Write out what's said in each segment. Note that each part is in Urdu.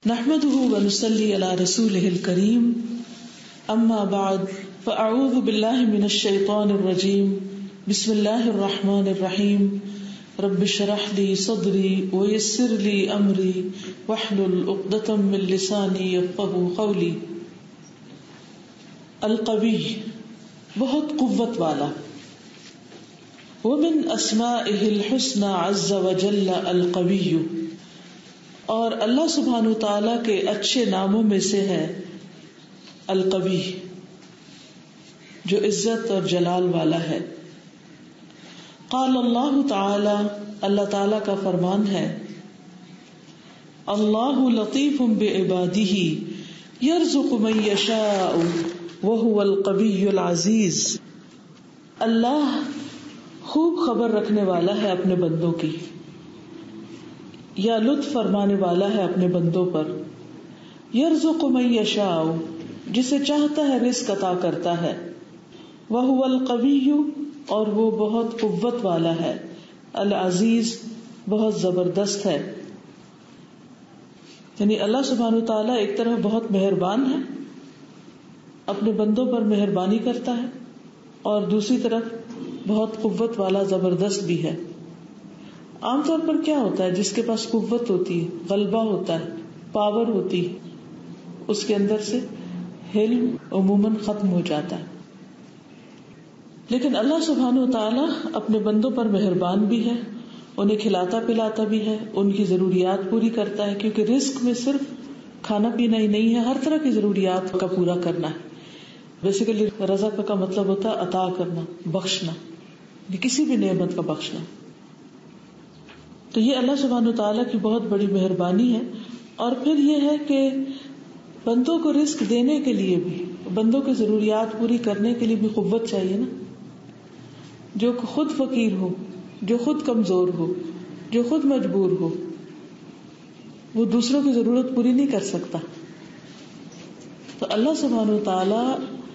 نحمده ونصلي على رسوله الكريم اما بعد فاعوذ بالله من الشيطان الرجيم بسم الله الرحمن الرحيم رب اشرح لي صدري ويسر لي امري واحلل عقدة من لساني يفقهوا قولي. القوی بہت قوت والا. ومن اسمائه الحسنى عز وجل القوی، اور اللہ سبحانہ تعالیٰ کے اچھے ناموں میں سے ہے القوی، جو عزت اور جلال والا ہے. قال اللہ تعالی، اللہ تعالیٰ کا فرمان ہے، اللہ لطیف بعبادہ یرزق من یشاء وہو القوی العزیز. اللہ خوب خبر رکھنے والا ہے اپنے بندوں کی، یا لطف فرمانے والا ہے اپنے بندوں پر. یرزق من یشاء، جسے چاہتا ہے رزق عطا کرتا ہے. وہو القوی، اور وہ بہت قوت والا ہے. العزیز، بہت زبردست ہے. یعنی اللہ سبحانہ وتعالیٰ ایک طرف بہت مہربان ہے، اپنے بندوں پر مہربانی کرتا ہے، اور دوسری طرف بہت قوت والا زبردست بھی ہے. عام طور پر کیا ہوتا ہے، جس کے پاس قوت ہوتی ہے، غلبہ ہوتا ہے، پاور ہوتی ہے، اس کے اندر سے حلم عموماً ختم ہو جاتا ہے. لیکن اللہ سبحانہ وتعالی اپنے بندوں پر مہربان بھی ہے، انہیں کھلاتا پلاتا بھی ہے، ان کی ضروریات پوری کرتا ہے، کیونکہ رزق میں صرف کھانا پینا ہی نہیں ہے، ہر طرح کی ضروریات کا پورا کرنا ہے. بیسیکلی رزق کا مطلب ہوتا ہے عطا کرنا، بخشنا، کسی بھی نعمت کا بخشنا. تو یہ اللہ سبحانہ وتعالیٰ کی بہت بڑی مہربانی ہے. اور پھر یہ ہے کہ بندوں کو رزق دینے کے لیے بھی، بندوں کی ضروریات پوری کرنے کے لیے بھی قوت چاہیے نا. جو خود فقیر ہو، جو خود کمزور ہو، جو خود مجبور ہو، وہ دوسروں کی ضرورت پوری نہیں کر سکتا. تو اللہ سبحانہ وتعالیٰ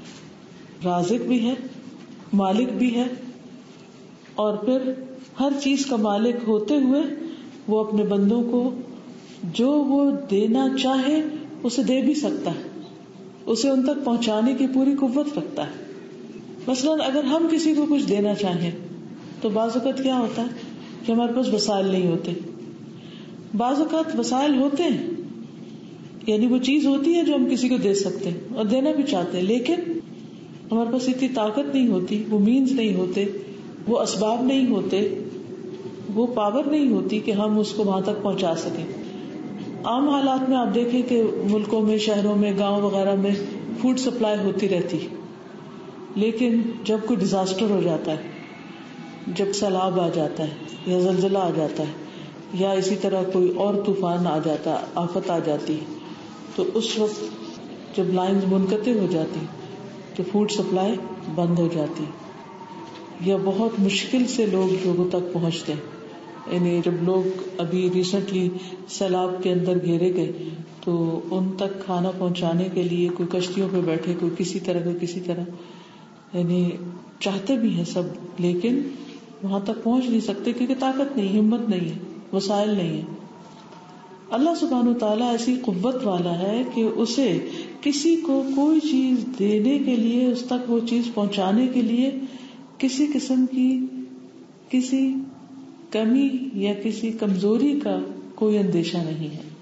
رازق بھی ہے، مالک بھی ہے، اور پھر ہر چیز کا مالک ہوتے ہوئے وہ اپنے بندوں کو جو وہ دینا چاہے اسے دے بھی سکتا ہے، اسے ان تک پہنچانے کی پوری قوت رکھتا ہے. مثلاً اگر ہم کسی کو کچھ دینا چاہیں تو بعض اوقات کیا ہوتا ہے کہ ہمارے پاس وسائل نہیں ہوتے. بعض اوقات وسائل ہوتے ہیں، یعنی وہ چیز ہوتی ہے جو ہم کسی کو دے سکتے ہیں اور دینا بھی چاہتے ہیں، لیکن ہمارے پاس اتنی طاقت نہیں ہوتی، وہ مینز نہیں ہوتے، وہ اسباب نہیں ہوتے، وہ پاور نہیں ہوتی کہ ہم اس کو وہاں تک پہنچا سکیں. عام حالات میں آپ دیکھیں کہ ملکوں میں، شہروں میں، گاؤں وغیرہ میں فوڈ سپلائی ہوتی رہتی، لیکن جب کوئی ڈیزاسٹر ہو جاتا ہے، جب سیلاب آ جاتا ہے یا زلزلہ آ جاتا ہے یا اسی طرح کوئی اور طوفان آ جاتا، آفت آ جاتی، تو اس وقت جب لائنز منقطع ہو جاتی تو فوڈ سپلائی بند ہو جاتی، یا بہت مشکل سے لوگ لوگوں تک پہنچتے ہیں. یعنی جب لوگ ابھی ریسنٹلی سیلاب کے اندر گھیرے گئے تو ان تک کھانا پہنچانے کے لیے کوئی کشتیوں پہ بیٹھے، کوئی کسی طرح، یعنی چاہتے بھی ہیں سب، لیکن وہاں تک پہنچ نہیں سکتے کیونکہ طاقت نہیں، ہمت نہیں ہے، وسائل نہیں ہے. اللہ سبحانہ وتعالیٰ ایسی قوت والا ہے کہ اسے کسی کو کوئی چیز دینے کے لیے، اس تک وہ چیز پہنچانے کے لیے کسی قسم کی کسی کمی یا کسی کمزوری کا کوئی اندیشہ نہیں ہے.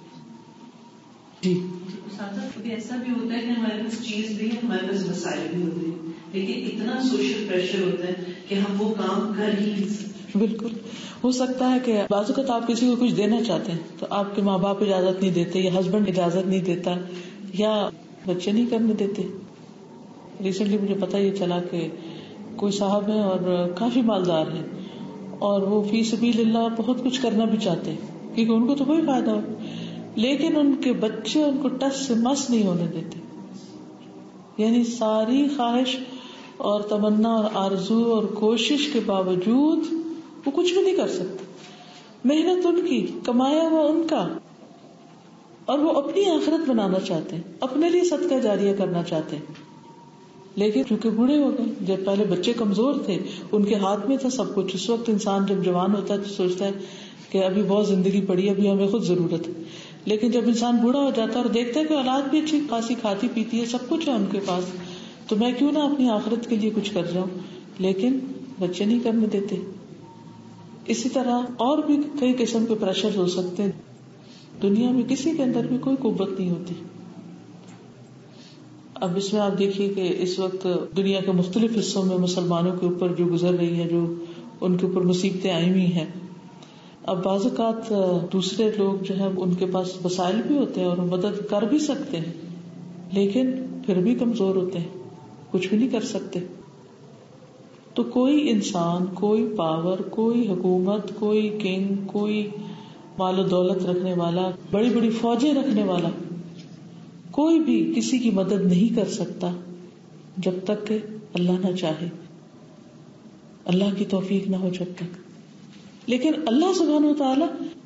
جی کبھی ایسا بھی ہوتا ہے کہ ہمارے پاس چیز بھی ہے، ہمارے پاس وسائل بھی ہوتے ہیں، لیکن اتنا سوشل پریشر ہوتا ہے کہ ہم وہ کام کر ہی نہیں سکتے. بالکل ہو سکتا ہے کہ بعض اوقات آپ کسی کو کچھ دینا چاہتے ہیں تو آپ کے ماں باپ اجازت نہیں دیتے، یا ہسبینڈ اجازت نہیں دیتا، یا بچے نہیں کرنے دیتے. ریسنٹلی مجھے پتا یہ چلا کہ کوئی صاحب ہیں اور کافی مالدار ہیں، اور وہ فی سبیل اللہ بہت کچھ کرنا بھی چاہتے ہیں کیونکہ ان کو تو کوئی فائدہ ہو، لیکن ان کے بچے ان کو ٹس سے مس نہیں ہونے دیتے. یعنی ساری خواہش اور تمنا اور آرزو اور کوشش کے باوجود وہ کچھ بھی نہیں کر سکتے. محنت ان کی، کمایا ہوا ان کا، اور وہ اپنی آخرت بنانا چاہتے ہیں، اپنے لیے صدقہ جاریہ کرنا چاہتے ہیں، لیکن چونکہ بوڑھے ہو گئے. جب پہلے بچے کمزور تھے، ان کے ہاتھ میں تھا سب کچھ. اس وقت انسان جب جوان ہوتا ہے تو سوچتا ہے کہ ابھی بہت زندگی پڑی، ابھی ہمیں خود ضرورت ہے. لیکن جب انسان بوڑھا ہو جاتا ہے اور دیکھتا ہے کہ اولاد بھی اچھی خاصی کھاتی پیتی ہے, سب کچھ ہے ان کے پاس, تو میں کیوں نہ اپنی آخرت کے لیے کچھ کر جاؤں, لیکن بچے نہیں کرنے دیتے. اسی طرح اور بھی کئی قسم کے پریشر ہو سکتے ہیں. دنیا میں کسی کے اندر بھی کوئی قوت نہیں ہوتی. اب اس میں آپ دیکھیے کہ اس وقت دنیا کے مختلف حصوں میں مسلمانوں کے اوپر جو گزر رہی ہے, جو ان کے اوپر مصیبتیں آئی ہوئی ہیں. اب بعض اوقات دوسرے لوگ جو ہیں ان کے پاس وسائل بھی ہوتے ہیں اور مدد کر بھی سکتے ہیں, لیکن پھر بھی کمزور ہوتے ہیں, کچھ بھی نہیں کر سکتے. تو کوئی انسان, کوئی پاور, کوئی حکومت, کوئی کنگ, کوئی مال و دولت رکھنے والا, بڑی بڑی فوجیں رکھنے والا, کوئی بھی کسی کی مدد نہیں کر سکتا جب تک کہ اللہ نہ چاہے, اللہ کی توفیق نہ ہو جب تک. لیکن اللہ سبحانہ وتعالی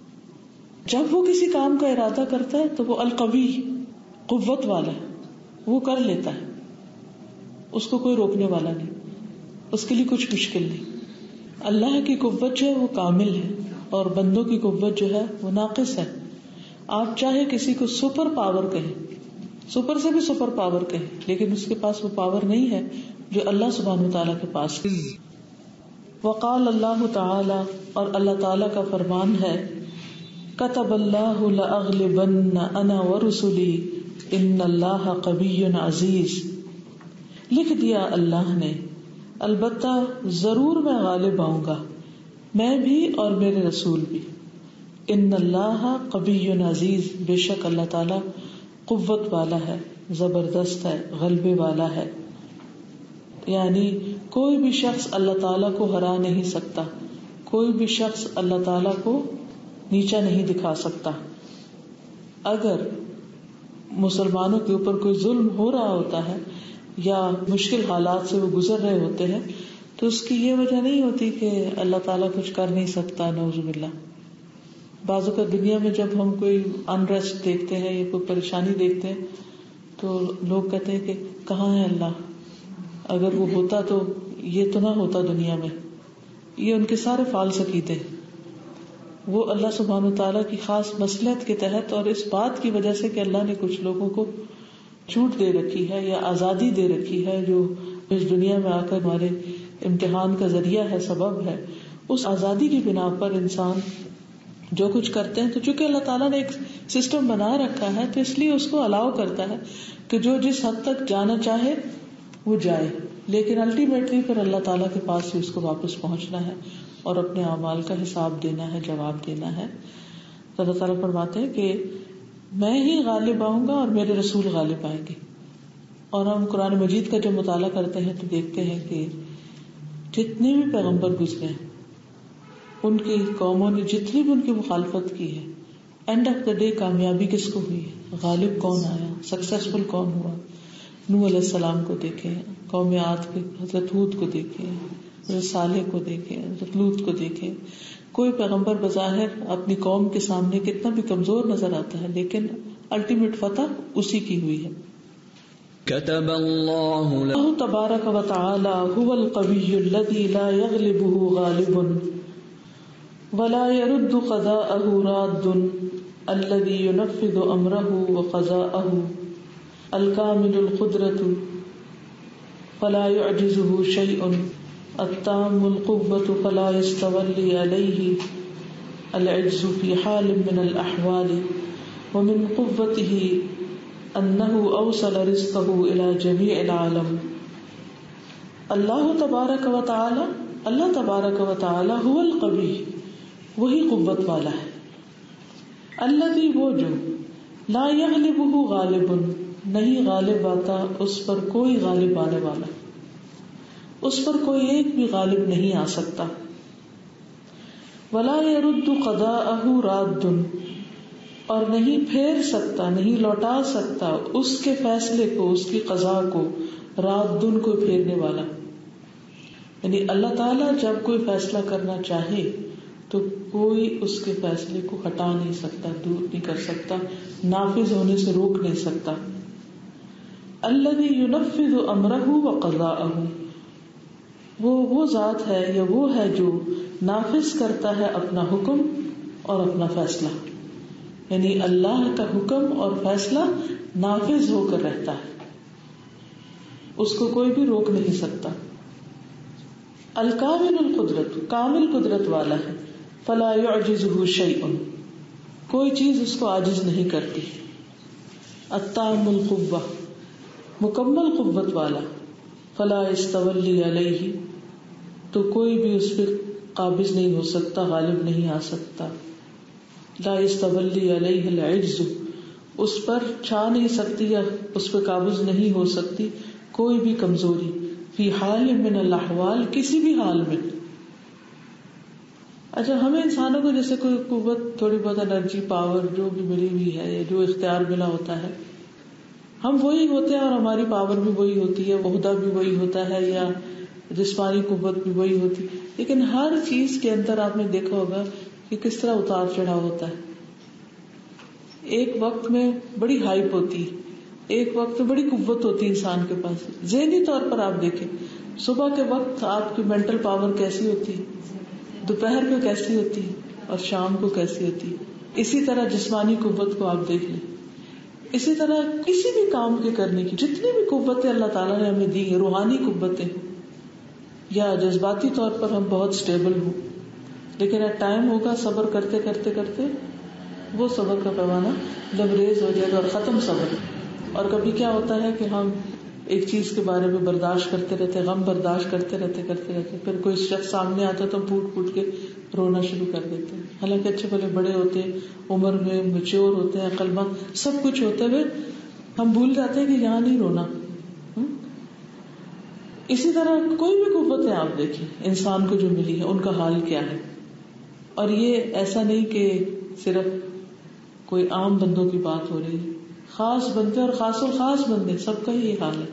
جب وہ کسی کام کا ارادہ کرتا ہے تو وہ القوی, قوت والا ہے, وہ کر لیتا ہے, اس کو کوئی روکنے والا نہیں, اس کے لیے کچھ مشکل نہیں. اللہ کی قوت جو ہے وہ کامل ہے اور بندوں کی قوت جو ہے وہ ناقص ہے. آپ چاہے کسی کو سپر پاور کہیں, سپر سے بھی سپر پاور کہیں, لیکن اس کے پاس وہ پاور نہیں ہے جو اللہ سبحانہ وتعالیٰ کے پاس ہے. وقال اللہ تعالی, اور اللہ تعالیٰ کا فرمان ہے, کتب اللہ لأغلبن انا ورسلی ان اللہ قوی عزیز. لکھ دیا اللہ نے, البتہ ضرور میں غالب آؤں گا, میں بھی اور میرے رسول بھی. ان اللہ قوی عزیز, بے شک اللہ تعالیٰ قوت والا ہے, زبردست ہے, غلبے والا ہے. یعنی کوئی بھی شخص اللہ تعالیٰ کو ہرا نہیں سکتا, کوئی بھی شخص اللہ تعالیٰ کو نیچا نہیں دکھا سکتا. اگر مسلمانوں کے اوپر کوئی ظلم ہو رہا ہوتا ہے یا مشکل حالات سے وہ گزر رہے ہوتے ہیں تو اس کی یہ وجہ نہیں ہوتی کہ اللہ تعالیٰ کچھ کر نہیں سکتا, نعوذ باللہ. بعض اوقات دنیا میں جب ہم کوئی انریسٹ دیکھتے ہیں یا کوئی پریشانی دیکھتے ہیں تو لوگ کہتے ہیں کہ کہاں ہے اللہ, اگر وہ ہوتا تو یہ تو نہ ہوتا دنیا میں. یہ ان کے سارے فالس عقیدے, وہ اللہ سبحانہ وتعالیٰ کی خاص مصلحت کے تحت اور اس بات کی وجہ سے کہ اللہ نے کچھ لوگوں کو چھوٹ دے رکھی ہے یا آزادی دے رکھی ہے جو اس دنیا میں آ کر ہمارے امتحان کا ذریعہ ہے, سبب ہے, اس آزادی کی بنا پر انسان جو کچھ کرتے ہیں. تو چونکہ اللہ تعالیٰ نے ایک سسٹم بنا رکھا ہے تو اس لیے اس کو الاؤ کرتا ہے کہ جو جس حد تک جانا چاہے وہ جائے, لیکن الٹیمیٹلی پھر اللہ تعالیٰ کے پاس ہی اس کو واپس پہنچنا ہے اور اپنے اعمال کا حساب دینا ہے, جواب دینا ہے. تو اللہ تعالیٰ فرماتے ہیں کہ میں ہی غالب آؤں گا اور میرے رسول غالب آئیں گے. اور ہم قرآن مجید کا جب مطالعہ کرتے ہیں تو دیکھتے ہیں کہ جتنے بھی پیغمبر گزرے ہیں ان کی قوموں نے جتنی بھی ان کی مخالفت کی ہے, اینڈ آف دا ڈے کامیابی کس کو ہوئی ہے, غالب کون آیا, سکسیسفل کون ہوا. نوح علیہ السلام کو دیکھیں, قوم عاد کے حضرت ہود کو دیکھیں, حضرت صالح کو دیکھیں, حضرت لوط کو دیکھیں. کوئی پیغمبر بظاہر اپنی قوم کے سامنے کتنا بھی کمزور نظر آتا ہے لیکن الٹیمیٹ فتح اسی کی ہوئی ہے. كتب اللہ تبارک و تعالی هو القوی الذی لا یغلبه غالب ولا يرد قضاءه راد الذي ينفذ امره وقضاءه الكامل القدرة فلا يعجزه شيء التام القوة فلا يستولي عليه العجز في حال من الأحوال ومن قوته أنه أوصل رزقه إلى جميع العالم. اللہ تبارک و تعالی, اللہ تبارک و تعالی هو القوی, وہی قوت والا ہے. الذی, وہ جو, لا یغلبہ غالب, نہیں غالب آتا اس پر کوئی غالب آنے والا, اس پر کوئی ایک بھی غالب نہیں آ سکتا. ولا يرد قضاءہ راد, اور نہیں پھیر سکتا, نہیں لوٹا سکتا اس کے فیصلے کو, اس کی قضاء کو, راد کو پھیرنے والا. یعنی اللہ تعالیٰ جب کوئی فیصلہ کرنا چاہے تو کوئی اس کے فیصلے کو ہٹا نہیں سکتا, دور نہیں کر سکتا, نافذ ہونے سے روک نہیں سکتا. الذی ینفذ امرہ وقضاءہ, وہ ذات ہے یا وہ ہے جو نافذ کرتا ہے اپنا حکم اور اپنا فیصلہ. یعنی اللہ کا حکم اور فیصلہ نافذ ہو کر رہتا ہے، اس کو کوئی بھی روک نہیں سکتا. الکامل القدرت، کامل قدرت والا ہے. فلا يعجزه شيء، کوئی چیز اس کو عاجز نہیں کرتی. التام القوہ، مکمل قوت والا. فلا يستولی علیہ، تو کوئی بھی اس پہ قابض نہیں ہو سکتا، غالب نہیں آ سکتا. لا يستولی علیہ العجز، اس پر چھا نہیں سکتی یا اس پہ قابض نہیں ہو سکتی کوئی بھی کمزوری. فی حال من الاحوال، کسی بھی حال میں. اچھا، ہمیں انسانوں کو جیسے کوئی قوت، تھوڑی بہت انرجی، پاور جو بھی ملی ہوئی ہے یا جو اختیار ملا ہوتا ہے، ہم وہی ہوتے ہیں اور ہماری پاور بھی وہی ہوتی ہے، عہدہ بھی وہی ہوتا ہے یا جسمانی قوت بھی وہی ہوتی ہے. لیکن ہر چیز کے اندر آپ نے دیکھا ہوگا کہ کس طرح اتار چڑھاؤ ہوتا ہے. ایک وقت میں بڑی ہائپ ہوتی ہے، ایک وقت میں بڑی قوت ہوتی ہے انسان کے پاس. ذہنی طور پر آپ دیکھیں، صبح کے وقت آپ کی مینٹل پاور کیسی ہوتی ہے، دوپہر کو کیسی ہوتی ہے اور شام کو کیسی ہوتی ہے. اسی طرح جسمانی قوت کو آپ دیکھ لیں. اسی طرح کسی بھی کام کے کرنے کی جتنی بھی قوتیں اللہ تعالیٰ نے ہمیں دی ہیں، روحانی قوتیں یا جذباتی طور پر ہم بہت سٹیبل ہوں، لیکن ایٹ ٹائم ہوگا صبر کرتے کرتے کرتے وہ صبر کا پیمانہ لبریز ہو جائے گا اور ختم صبر. اور کبھی کیا ہوتا ہے کہ ہم ایک چیز کے بارے میں برداشت کرتے رہتے، غم برداشت کرتے رہتے، پھر کوئی شخص سامنے آتا ہے تو پھوٹ پھوٹ کے رونا شروع کر دیتے ہیں. حالانکہ اچھے بھلے بڑے ہوتے ہیں، عمر میں میچور ہوتے ہیں، عقل مند سب کچھ ہوتے ہوئے ہم بھول جاتے ہیں کہ یہاں نہیں رونا. اسی طرح کوئی بھی قوتیں آپ دیکھیں انسان کو جو ملی ہے ان کا حال کیا ہے. اور یہ ایسا نہیں کہ صرف کوئی عام بندوں کی بات ہو رہی ہے، خاص بندے اور خاص الخاص بندے سب کا ہی یہ حال ہے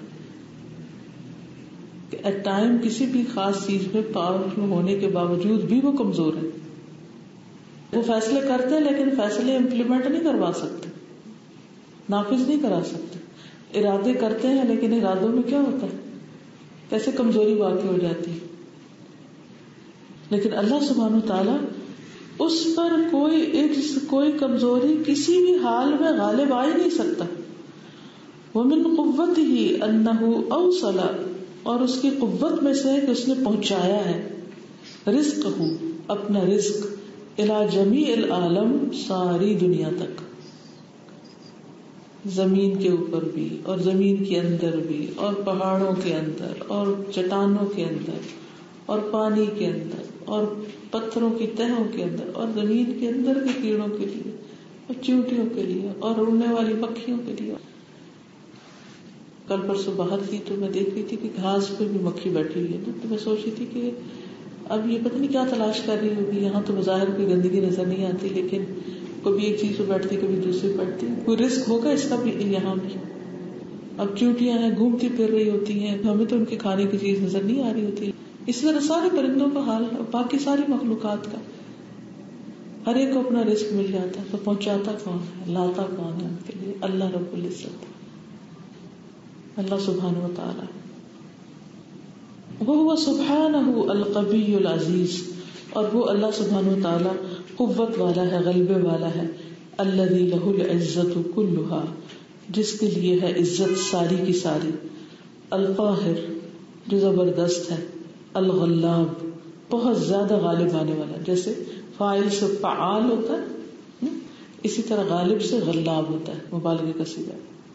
کہ ایٹ ٹائم کسی بھی خاص چیز میں پاورفل ہونے کے باوجود بھی وہ کمزور ہے. وہ فیصلے کرتے ہیں لیکن فیصلے امپلیمنٹ نہیں کروا سکتے، نافذ نہیں کرا سکتے. ارادے کرتے ہیں لیکن ارادوں میں کیا ہوتا ہے، کیسے کمزوری واقع ہو جاتی ہے. لیکن اللہ سبحانہ تعالیٰ اس پر کوئی کمزوری کسی بھی حال میں غالب آ ہی نہیں سکتا. ومن قوته انه اوصل، اور اس کی قوت میں سے کہ اس نے پہنچایا ہے رزقہ، اپنا رزق، الی جمیع العالم، ساری دنیا تک، زمین کے اوپر بھی اور زمین کے اندر بھی اور پہاڑوں کے اندر اور چٹانوں کے اندر اور پانی کے اندر اور پتھروں کی تہوں کے اندر اور زمین کے اندر کے کیڑوں کے لیے اور چیونٹیوں کے لیے اور اڑنے والی مکھیوں کے لیے. کل پرسوں باہر تھی تو میں دیکھ رہی تھی کہ گھاس پہ بھی مکھی بیٹھی ہوئی ہے نا، تو میں سوچ رہی تھی کہ اب یہ پتہ نہیں کیا تلاش کر رہی ہوگی. یہاں تو بظاہر کوئی گندگی نظر نہیں آتی، لیکن کبھی ایک چیز پہ بیٹھتی کبھی دوسری بیٹھتی. کوئی رزق ہوگا اس کا بھی یہاں بھی. اب چیونٹیاں ہیں گھومتی پھر رہی ہوتی ہیں، ہمیں تو ان کے کھانے کی چیز نظر نہیں آ رہی ہوتی. اسی طرح سارے پرندوں کا حال ہے، باقی ساری مخلوقات کا، ہر ایک کو اپنا رزق مل جاتا ہے. تو پہنچاتا کون ہے، لاتا کون ہے ان کے لیے؟ اللہ رب العزت، اللہ سبحانہ و تعالی. وہ سبحانہ القوی العزیز، اور وہ اللہ سبحانہ و تعالی قوت والا ہے، غلبے والا ہے. الذی لہ العزت کلھا، جس کے لیے ہے عزت ساری کی ساری. القاہر، جو زبردست ہے. الغلاب، بہت زیادہ غالب آنے والا. جیسے فاعل سے فعال ہوتا ہے، اسی طرح غالب سے غلاب ہوتا ہے، مبالغے کا صیغہ.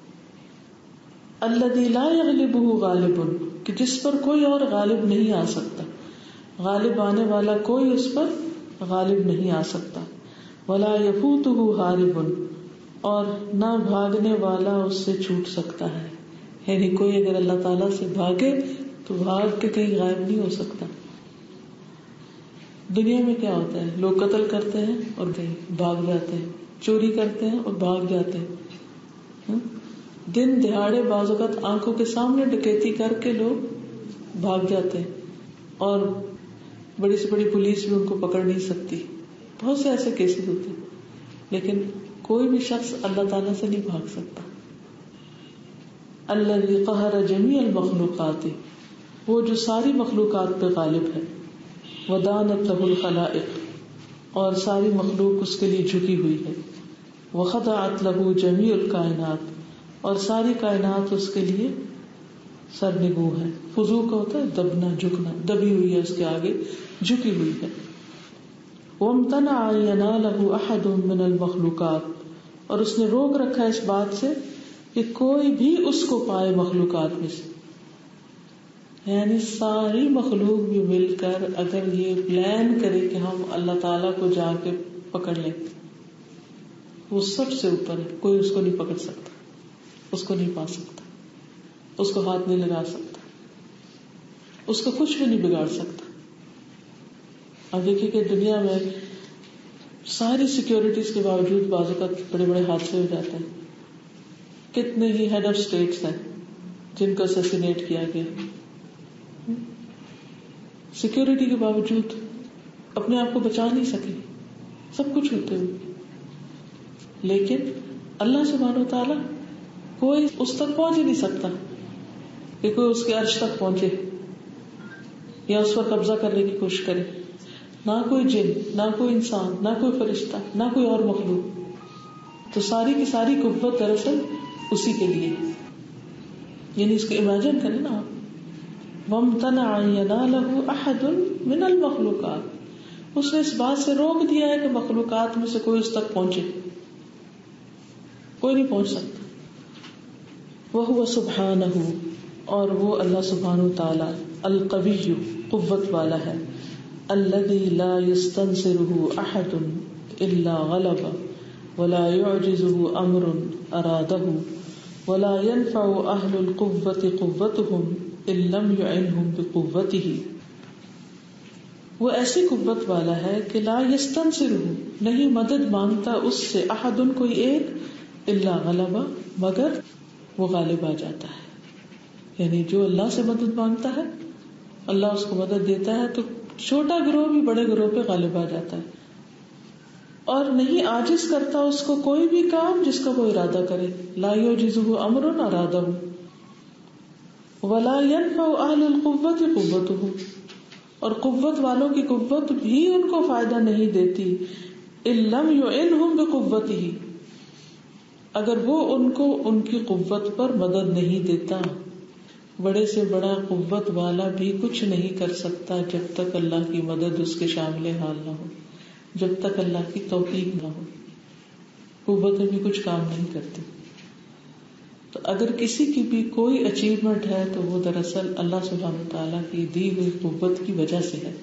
الذی لا یغلبہ غالب، کہ جس پر کوئی اور غالب نہیں آ سکتا، غالب آنے والا کوئی اس پر غالب نہیں آ سکتا. ولا یفوتہ ہارب، اور نہ بھاگنے والا اس سے چھوٹ سکتا ہے. یعنی کوئی اگر اللہ تعالیٰ سے بھاگے تو بھاگ کے کہیں غائب نہیں ہو سکتا. دنیا میں کیا ہوتا ہے، لوگ قتل کرتے ہیں اور کہیں بھاگ جاتے ہیں، چوری کرتے ہیں اور بھاگ جاتے ہیں. دن دہاڑے بعض اوقات آنکھوں کے سامنے ڈکیتی کر کے لوگ بھاگ جاتے ہیں اور بڑی سے بڑی پولیس بھی ان کو پکڑ نہیں سکتی. بہت سے ایسے کیسز ہوتے ہیں. لیکن کوئی بھی شخص اللہ تعالیٰ سے نہیں بھاگ سکتا. الذی قہر جمیع المخلوقات، وہ جو ساری مخلوقات پہ غالب ہے. ودانت لہ الخلائق، اور ساری مخلوق اس کے لیے جھکی ہوئی ہے. وخضعت له جميع الکائنات، اور ساری کائنات اس کے لیے سرنگوں ہے. خضوع کا ہوتا ہے دبنا، جھکنا، دبی ہوئی ہے اس کے آگے، جھکی ہوئی ہے. وامتنع يناله احد من المخلوقات، اور اس نے روک رکھا اس بات سے کہ کوئی بھی اس کو پائے مخلوقات میں سے. یعنی ساری مخلوق بھی مل کر اگر یہ پلان کرے کہ ہم اللہ تعالیٰ کو جا کے پکڑ لیں، وہ سب سے اوپر ہے، کوئی اس کو نہیں پکڑ سکتا، اس کو نہیں پا سکتا، اس کو ہاتھ نہیں لگا سکتا، اس کو کچھ بھی نہیں بگاڑ سکتا. اب دیکھیے کہ دنیا میں ساری سیکیورٹیز کے باوجود بعض اوقات بڑے بڑے حادثے ہو جاتے ہیں. کتنے ہی ہیڈ آف اسٹیٹس ہیں جن کو اسیسینیٹ کیا گیا سیکیورٹی کے باوجود، اپنے آپ کو بچا نہیں سکے سب کچھ ہوتے ہوئے. لیکن اللہ سبحانہ و تعالیٰ کوئی اس تک پہنچ ہی نہیں سکتا کہ کوئی اس کے عرش تک پہنچے یا اس پر قبضہ کرنے کی کوشش کرے. نہ کوئی جن، نہ کوئی انسان، نہ کوئی فرشتہ، نہ کوئی اور مخلوق. تو ساری کی ساری قوت دراصل اسی کے لیے. یعنی اس کو امیجن کریں نا آپ، وَامْتَنَعَ يَنَالَهُ أَحَدٌ مِّنَ الْمَخْلُوقَاتِ، اس نے اس بات سے روک دیا ہے کہ مخلوقات میں سے کوئی اس تک پہنچے، کوئی نہیں پہنچ سکتا. وَهُوَ سُبْحَانَهُ، اور وہ اللہ سبحانہ وتعالی القوی، قوت والا ہے. الذي لا يستنصره أحد إلا غلب ولا يعجزه أمر أراده ولا ينفع أهل القوة قوتهم إن لم يعنهم بقوته. وہ ایسی قوت والا ہے کہ لا يستنصره، نہیں مدد مانگتا اس سے، احد کوئی ایک، الا غلب مگر وہ غالب آ جاتا ہے. یعنی جو اللہ سے مدد مانگتا ہے اللہ اس کو مدد دیتا ہے، تو چھوٹا گروہ بھی بڑے گروہ پہ غالب آ جاتا ہے. اور نہیں عاجز کرتا اس کو کوئی بھی کام جس کا وہ ارادہ کرے. لا يعجزه امر ارادہ ولا ينفع اهل القوة قوته، اور قوت والوں کی قوت بھی ان کو فائدہ نہیں دیتی. ان لم يعنهم بقوته، اگر وہ ان کو ان کی قوت پر مدد نہیں دیتا. بڑے سے بڑا قوت والا بھی کچھ نہیں کر سکتا جب تک اللہ کی مدد اس کے شامل حال نہ ہو، جب تک اللہ کی توفیق نہ ہو. قوتیں بھی کچھ کام نہیں کرتی. تو اگر کسی کی بھی کوئی اچیومنٹ ہے تو وہ دراصل اللہ سبحانہ وتعالیٰ کی دی ہوئی قوت کی وجہ سے ہے.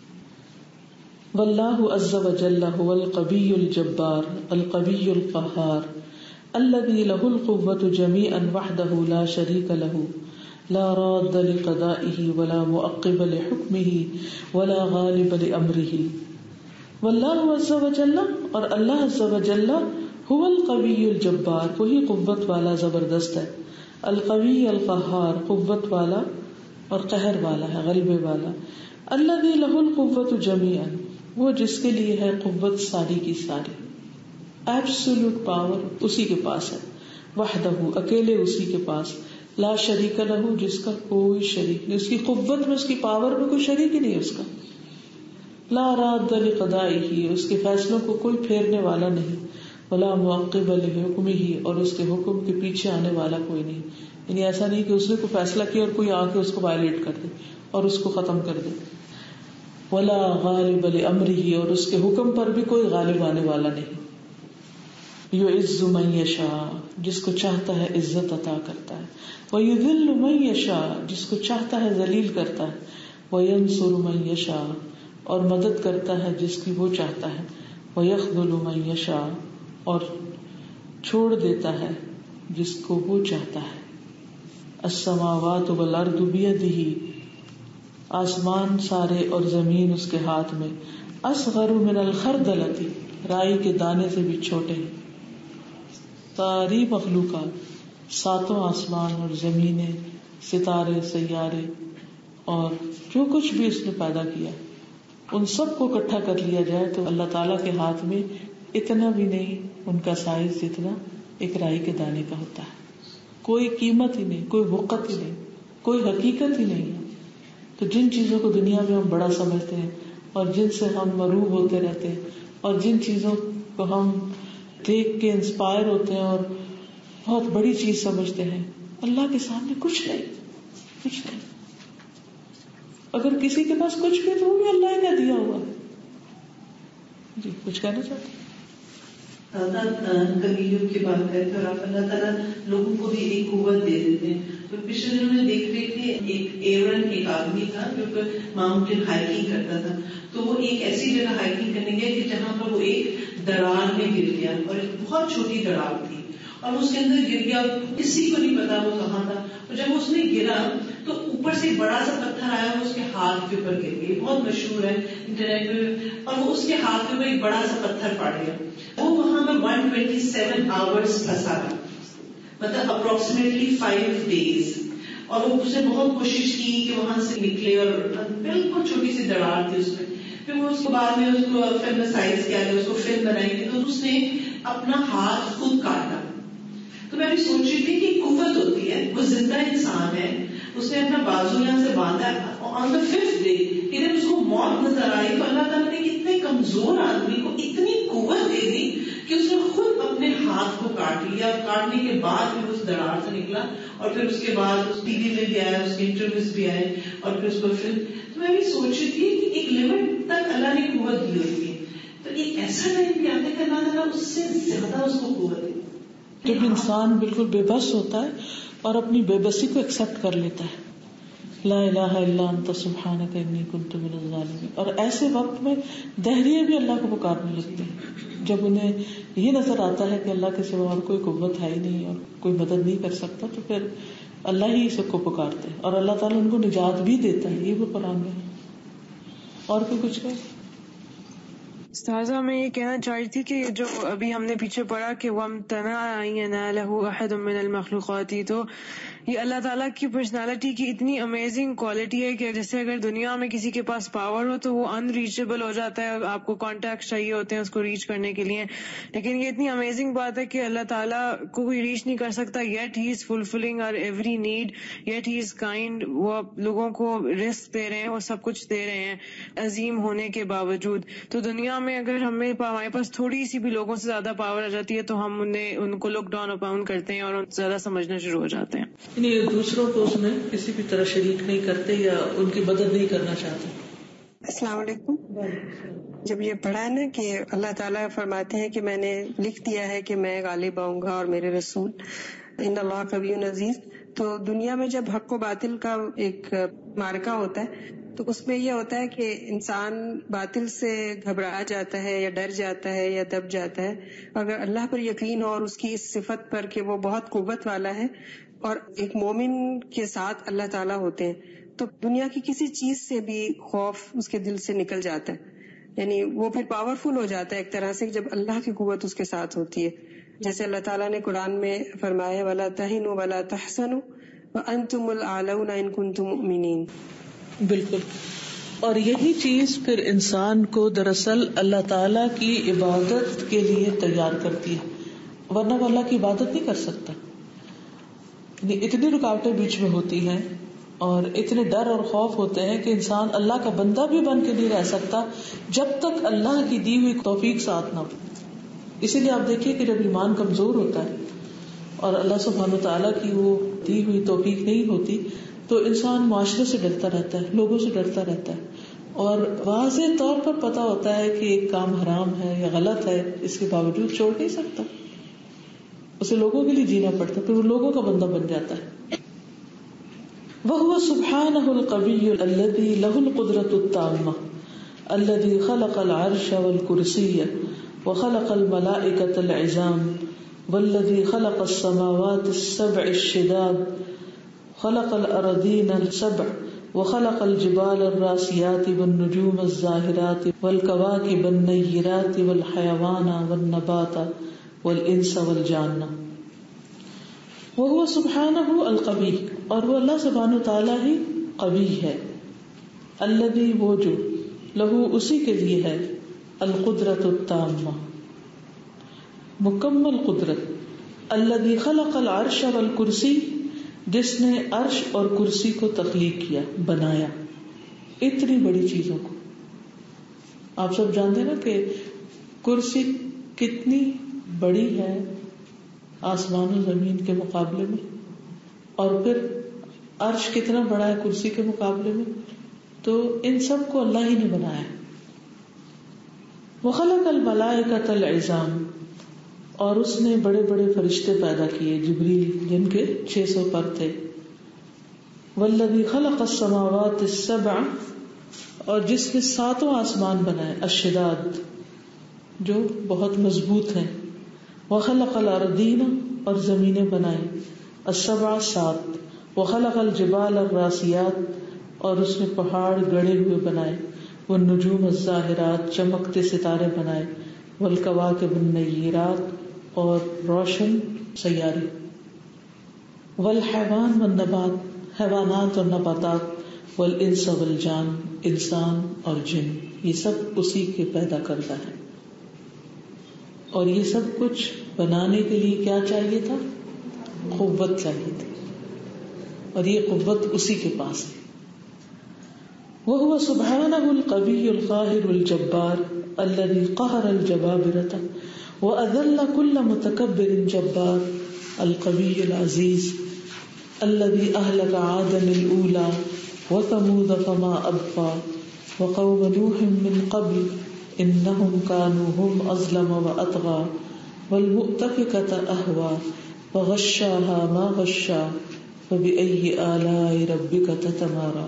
واللہ عز وجل هو القوی الجبار القوی القہار الذی لہ القوۃ جمیعا وحدہ لا شریک لہ لا راد لقضائہ ولا معقب لحکمہ ولا غالب لامرہ. واللہ عز وجل، اور اللہ عز وجل هو القوی الجبار، وہی قوت والا زبردست ہے. القوی القہار، قوت والا اور قہر والا ہے، غلبے والا. الذی لہ القوۃ جمیعا، وہ جس کے لیے ہے قوت ساری کی ساری، ایبسولوٹ پاور اسی کے پاس ہے. وحدہ، اکیلے اسی کے پاس. لا شریک لہ، جس کا کوئی شریک نہیں، اس کی قوت میں، اس کی پاور میں کوئی شریک ہی نہیں اس کا. لا راد لقضائہ، اس کے فیصلوں کو کوئی پھیرنے والا نہیں. ولا معقب لحکمہ، اور اس کے حکم کے پیچھے آنے والا کوئی نہیں. یعنی ایسا نہیں کہ اس نے کوئی فیصلہ کیا اور کوئی آ کے اس کو وائلیٹ کر دے اور اس کو ختم کر دے. ولا غالب لامرہ، اور اس کے حکم پر بھی کوئی غالب آنے والا نہیں. یعز من یشاء، جس کو چاہتا ہے عزت عطا کرتا ہے. ویذل من یشاء، جس کو چاہتا ہے ذلیل کرتا ہے. وینصر من یشاء، اور مدد کرتا ہے جس کی وہ چاہتا ہے. ویخذل من یشاء، اور چھوڑ دیتا ہے جس کو وہ چاہتا ہے. السماوات والارض بیدہ، آسمان سارے اور زمین اس کے ہاتھ میں. اصغر من الخردلۃ، رائی کے دانے سے بھی چھوٹے ہیں. ساری مخلوقات، ساتوں آسمان اور زمینیں، ستارے، سیارے اور جو کچھ بھی اس نے پیدا کیا، ان سب کو اکٹھا کر لیا جائے تو اللہ تعالیٰ کے ہاتھ میں اتنا بھی نہیں ان کا سائز جتنا ایک رائی کے دانے کا ہوتا ہے. کوئی قیمت ہی نہیں، کوئی وقت ہی نہیں، کوئی حقیقت ہی نہیں ہے. تو جن چیزوں کو دنیا میں ہم بڑا سمجھتے ہیں اور جن سے ہم مروب ہوتے رہتے ہیں اور جن چیزوں کو ہم دیکھ کے انسپائر ہوتے ہیں اور بہت بڑی چیز سمجھتے ہیں. اللہ کے سامنے کچھ نہیں. اگر کسی کے پاس کچھ بھی تو وہ بھی اللہ نے دیا ہوا ہے. جی کچھ کہنا چاہتے ہیں؟ کمیوں کی بات کرتے اور اللہ تعالیٰ لوگوں کو بھی ایک قوت دے دیتے ہیں. تو پچھلے دنوں میں دیکھ رہی تھی ایک آدمی تھا جو ماؤنٹین ہائکنگ کرتا تھا. تو وہ ایک ایسی جگہ ہائکنگ کرنے گیا کہ جہاں پر وہ ایک دراڑ میں گر گیا اور ایک بہت چھوٹی دراڑ تھی اور اس کے اندر گر گیا. کسی کو نہیں پتا وہ کہاں تھا. اور جب اس نے گرا تو اوپر سے بڑا سا پتھر آیا وہ اس کے ہاتھ کے اوپر گر گیا. بہت مشہور ہے انٹرنیٹ پہ. اور وہ اس کے ہاتھ کے اوپر ایک بڑا سا پتھر پڑ گیا. وہ وہاں پہ 127 آورس پھنسا رہا, مطلب اپروکسیمیٹلی 5 days. اور وہ اس نے بہت کوشش کی کہ وہاں سے نکلے اور بالکل چھوٹی سی دراڑ تھی اس میں. پھر وہ اس کے بعد میں اس کو فلمسائز کیا گیا, اس کو فلم بنائی گئی. تو اس نے اپنا ہاتھ خود کاٹا. تو میں بھی سوچ رہی تھی کہ قوت ہوتی ہے, وہ زندہ انسان ہے, اس نے اپنا بازو یہاں سے باندھا. آن دا 5th day جب اس کو موت نظر آئی تو اللہ تعالیٰ نے کتنے کمزور آدمی کو اتنی قوت دے دی کہ اس نے خود اپنے ہاتھ کو کاٹ لیا. اور کاٹنے کے بعد پھر اس دراڑ سے نکلا اور پھر اس کے بعد اس ٹی وی میں بھی آیا, اس کے انٹرویوز بھی آئے اور پھر اس کو پھر. تو میں بھی سوچ رہی تھی کہ ایک لمٹ تک اللہ نے قوت دی ہوتی ہے, تو ایک ایسا ٹائم بھی آتا ہے کہ اللہ تعالیٰ اس سے زیادہ اس کو قوت دے. جب انسان بالکل بے بس ہوتا ہے اور اپنی بے بسی کو ایکسپٹ کر لیتا ہے, لا الہ الا انت سبحانک انی کنت من الظالمین, اور ایسے وقت میں دہریے بھی اللہ کو پکارنے لگتے ہیں جب انہیں یہ نظر آتا ہے کہ اللہ کے سوا اور کوئی قوت ہے ہی نہیں اور کوئی مدد نہیں کر سکتا, تو پھر اللہ ہی سب کو پکارتے ہیں اور اللہ تعالیٰ ان کو نجات بھی دیتا ہے. یہ بھی قرآن میں ہے. اور کوئی کچھ کہ استاذہ میں یہ کہنا چاہ رہی تھی کہ جو ابھی ہم نے پیچھے پڑھا کہ وَامْتَنَعَ أَن يَنَالَهُ أَحَدٌ مِّنَ الْمَخْلُوقَاتِ, تو یہ اللہ تعالیٰ کی پرسنالٹی کی اتنی امیزنگ کوالٹی ہے کہ جیسے اگر دنیا میں کسی کے پاس پاور ہو تو وہ ان ریچیبل ہو جاتا ہے, آپ کو کانٹیکٹ چاہیے ہوتے ہیں اس کو ریچ کرنے کے لیے. لیکن یہ اتنی امیزنگ بات ہے کہ اللہ تعالیٰ کو کوئی ریچ نہیں کر سکتا, yet he is fulfilling our every need, yet he is kind. وہ لوگوں کو رزق دے رہے ہیں, وہ سب کچھ دے رہے ہیں عظیم ہونے کے باوجود. تو دنیا میں اگر ہمارے پاس تھوڑی سی بھی لوگوں سے زیادہ پاور آ جاتی ہے تو ہم ان کو لک ڈاؤن اپاؤن کرتے ہیں اور زیادہ سمجھنا شروع ہو جاتے ہیں. یعنی دوسروں کو اس میں کسی بھی طرح شریک نہیں کرتے یا ان کی مدد نہیں کرنا چاہتے. السلام علیکم. جب یہ پڑھا ہے نا کہ اللہ تعالیٰ فرماتے ہیں کہ میں نے لکھ دیا ہے کہ میں غالب آؤں گا اور میرے رسول ان اللہ قوی عزیز, تو دنیا میں جب حق و باطل کا ایک معرکہ ہوتا ہے تو اس میں یہ ہوتا ہے کہ انسان باطل سے گھبرا جاتا ہے یا ڈر جاتا ہے یا دب جاتا ہے. اگر اللہ پر یقین ہو اور اس کی اس صفت پر کہ وہ بہت قوت والا ہے اور ایک مومن کے ساتھ اللہ تعالیٰ ہوتے ہیں, تو دنیا کی کسی چیز سے بھی خوف اس کے دل سے نکل جاتا ہے. یعنی وہ پھر پاورفل ہو جاتا ہے ایک طرح سے جب اللہ کی قوت اس کے ساتھ ہوتی ہے. جیسے اللہ تعالیٰ نے قرآن میں فرمایا وَلَا تَهِنُوا وَلَا تَحْزَنُوا وَأَنْتُمُ الْأَعْلَوْنَ إِن كُنتُم مُؤْمِنِينَ. بالکل. اور یہی چیز پھر انسان کو دراصل اللہ تعالیٰ کی عبادت کے لیے تیار کرتی ہے, ورنہ وہ اللہ کی عبادت نہیں کر سکتا. اتنی رکاوٹیں بیچ میں ہوتی ہیں اور اتنے ڈر اور خوف ہوتے ہیں کہ انسان اللہ کا بندہ بھی بن کے نہیں رہ سکتا جب تک اللہ کی دی ہوئی توفیق ساتھ نہ ہو. اسی لیے آپ دیکھیے کہ جب ایمان کمزور ہوتا ہے اور اللہ سبحانہ وتعالیٰ کی وہ دی ہوئی توفیق نہیں ہوتی تو انسان معاشرے سے ڈرتا رہتا ہے, لوگوں سے ڈرتا رہتا ہے, اور واضح طور پر پتا ہوتا ہے کہ ایک کام حرام ہے یا غلط ہے, اس کے باوجود چھوڑ نہیں سکتا, اسے لوگوں کے لیے جینا پڑتا ہے, پھر وہ لوگوں کا بندہ بن جاتا ہے. وَهُوَ سُبْحَانَهُ الْقَوِيُّ الَّذِي لَهُ الْقُدْرَةُ التَّامَّةُ الَّذِي خَلَقَ الْعَرْشَ وَالْكُرْسِيَّ وَخَلَقَ الْمَلَائِكَةَ الْعِظَامَ وَالَّذِي خَلَقَ السَّمَاوَاتِ السَّبْعِ الشِّدَادِ خلق الأراضين السبع وخلق الجبال الراسيات والنجوم الزاهرات والكواكب النيرات والحيوان والنبات والإنس والجان. وهو سبحانه القوي, اور وہ اللہ سبحانہ وتعالی ہی قوی ہے. الذي, وہ جو, له اسی کے لیے ہے, القدرة التامة, مکمل قدرت. الذي خلق العرش والكرسي, جس نے عرش اور کرسی کو تخلیق کیا, بنایا, اتنی بڑی چیزوں کو. آپ سب جانتے ہیں نا کہ کرسی کتنی بڑی ہے آسمان و زمین کے مقابلے میں، اور پھر عرش کتنا بڑا ہے کرسی کے مقابلے میں، تو ان سب کو اللہ ہی نے بنایا. وخلق الملائکۃ العظام، اور اس نے بڑے بڑے فرشتے پیدا کیے، جبریل جن کے 600 پر تھے. والذی خلق السماوات السبع، اور جس نے 7 آسمان بنائے، الشداد جو بہت مضبوط ہیں. وخلق الارضین، اور زمینیں بنائی، السبع 7. وخلق الجبال الراسیات، اور اس نے پہاڑ گڑے ہوئے بنائے. والنجوم الظاہرات، چمکتے ستارے بنائے. والکواکب النیرات، اور روشن سیارے. والحیوان والنبات، حیوانات اور نباتات. والانس والجان، انسان اور جن، یہ سب اسی کے پیدا کرتا ہے. اور یہ سب کچھ بنانے کے لیے کیا چاہیے تھا؟ قوت چاہیے تھی، اور یہ قوت اسی کے پاس ہے. وهو سبحانه القوي القاهر الجبار الذي قهر الجبابرة وأذل كل متكبر جبار. القوي العزيز الذي أهلك عادا الأولى وثمود فما أبقى وقوم نوح من قبل إنهم كانوا هم أظلم وأطغى والمؤتفكة أهوى فغشاها ما غشى فبأي آلاء ربك تتمارى.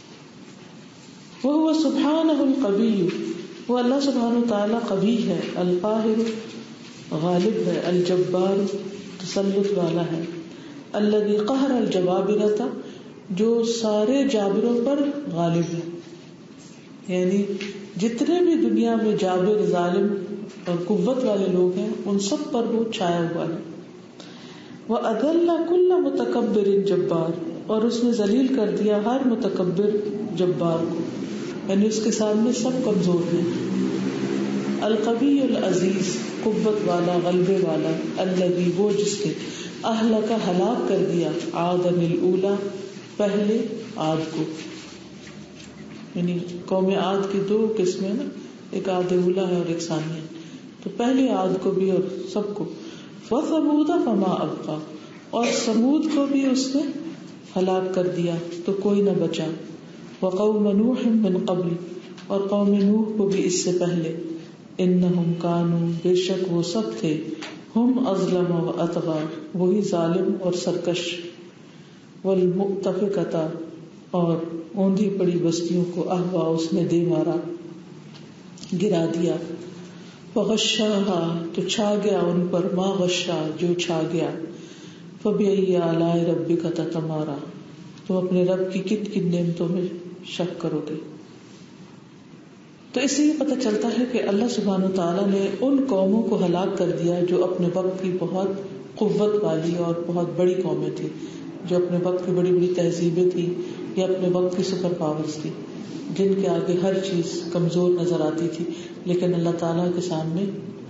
وهو سبحانه القوي، وہ اللہ سبحانہ تعالیٰ قوی ہے، القاہر غالب ہے، الجبار تسلط والا ہے، الذی قہر الجبابرۃ جو سارے جابروں پر غالب ہے. یعنی جتنے بھی دنیا میں جابر، ظالم اور قوت والے لوگ ہیں ان سب پر وہ چھایا ہوا ہے. وَأَذَلَّ كُلَّ مُتَكَبِّرٍ جبار، اور اس نے ذلیل کر دیا ہر متکبر جبار کو، یعنی اس کے سامنے سب کمزور ہیں. القوی العزیز قوت والا، غلبے والا. الذی وہ جس نے اہلک ہلاک کر دیا، عادا الاولی پہلے عاد کو. یعنی قوم عاد کی 2 قسمیں نا، ایک عاد اولی ہے اور ایک ثانیہ. تو پہلے عاد کو بھی اور سب کو. وثمود فما ابقى، اور سمود کو بھی اس نے ہلاک کر دیا تو کوئی نہ بچا. وقوم نوح من قبل، اور قوم نوح کو بھی اس سے پہلے. انہم کانوا، بے شک وہ سب تھے، ہم اظلم و اطغى وہی ظالم اور سرکش. والمؤتفکۃ، اور اوندھی پڑی بستیوں کو اہوا اس نے دے مارا، گرا دیا. فغشاها، تو چھا گیا ان پر، ما غشا جو چھا گیا. فبأي آلاء ربك تتمارى، تم اپنے رب کی کن کن نعمتوں میں شک کرو گے. تو اس سے یہ پتہ چلتا ہے کہ اللہ سبحانہ وتعالیٰ نے ان قوموں کو ہلاک کر دیا جو اپنے وقت کی بہت قوت والی اور بہت بڑی قومیں تھیں، جو اپنے وقت کی بڑی بڑی تہذیبیں تھیں یا اپنے وقت کی سپر پاورز تھی، جن کے آگے ہر چیز کمزور نظر آتی تھی، لیکن اللہ تعالیٰ کے سامنے.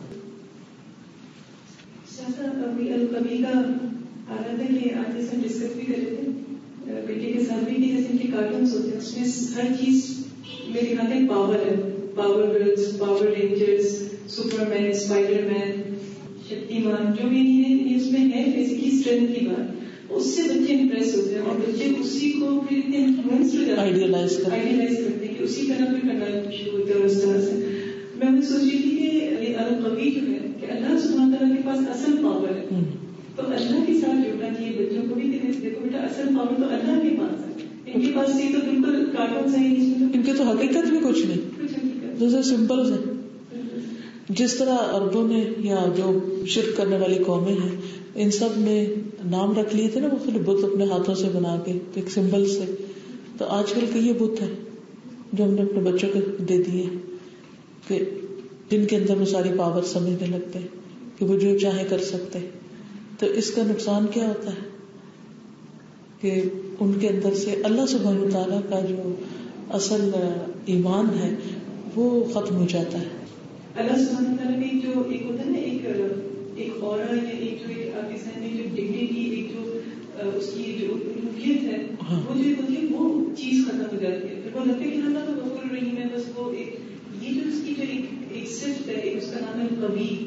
ابھی القوی کا آ رہا تھا کہ آج جیسے ہم ڈسکس بھی کر رہے تھے بیٹے کے ساتھ بھی، کہ جیسے ان کے کارٹونس ہوتے ہیں اس میں ہر چیز میرے خیال میں پاور ہے، power girls, power rangers, superman, spiderman, Shaktimaan, جو بھی اس میں ہے فزیکلی اسٹرینتھ کی بات، اس سے بچے امپریس ہوتے ہیں اور بچے اسی کو پھر اتنے انفلوئنس ہو جاتے ہیں، آئیڈیلائز کرتے ہیں کہ اسی طرح پھر کرنا شروع ہوتے ہیں. اس طرح سے میں بھی سوچ رہی تھی کہ القوی جو ہے کہ اللہ سبحانہ تعالیٰ کے پاس اصل پاور ہے، تو اللہ کے ساتھ جڑنا چاہیے بچوں کو بھی کہ دیکھو بیٹا اصل پاور تو اللہ کے پاس ہے. ان کے پاس یہ تو بالکل کارٹون صحیح نہیں، ان کے تو حقیقت بھی کچھ نہیں، جیسے سمپل ہے. جس طرح عربوں نے یا جو شرک کرنے والی قومیں ہیں ان سب نے نام رکھ لیے تھے نا مختلف بت اپنے ہاتھوں سے بنا کے ایک سمبل سے. تو آج کل کے یہ بت ہے جو ہم نے اپنے بچوں کو دے دیے کہ جن کے اندر وہ ساری پاور سمجھنے لگتے ہیں کہ وہ جو چاہے کر سکتے. تو اس کا نقصان کیا ہوتا ہے کہ ان کے اندر سے اللہ سبحانہ وتعالیٰ کا جو اصل ایمان ہے وہ ختم ہو جاتا ہے. اللہ سبحانہ وتعالیٰ میں جو ایک ہوتا ہے نا ایک اورا یا ایک جو آپ کے سامنے جو ڈگنیٹی، ایک جو اس کی جو الوہیت ہے وہ جو ہوتی ہے وہ چیز ختم ہو جاتی ہے. پھر وہ لگتا ہے کہ اللہ تو غفور رحیم ہے، بس وہ ایک یہ جو اس کی جو ایک صفت ہے اس کا نام ہے قوی،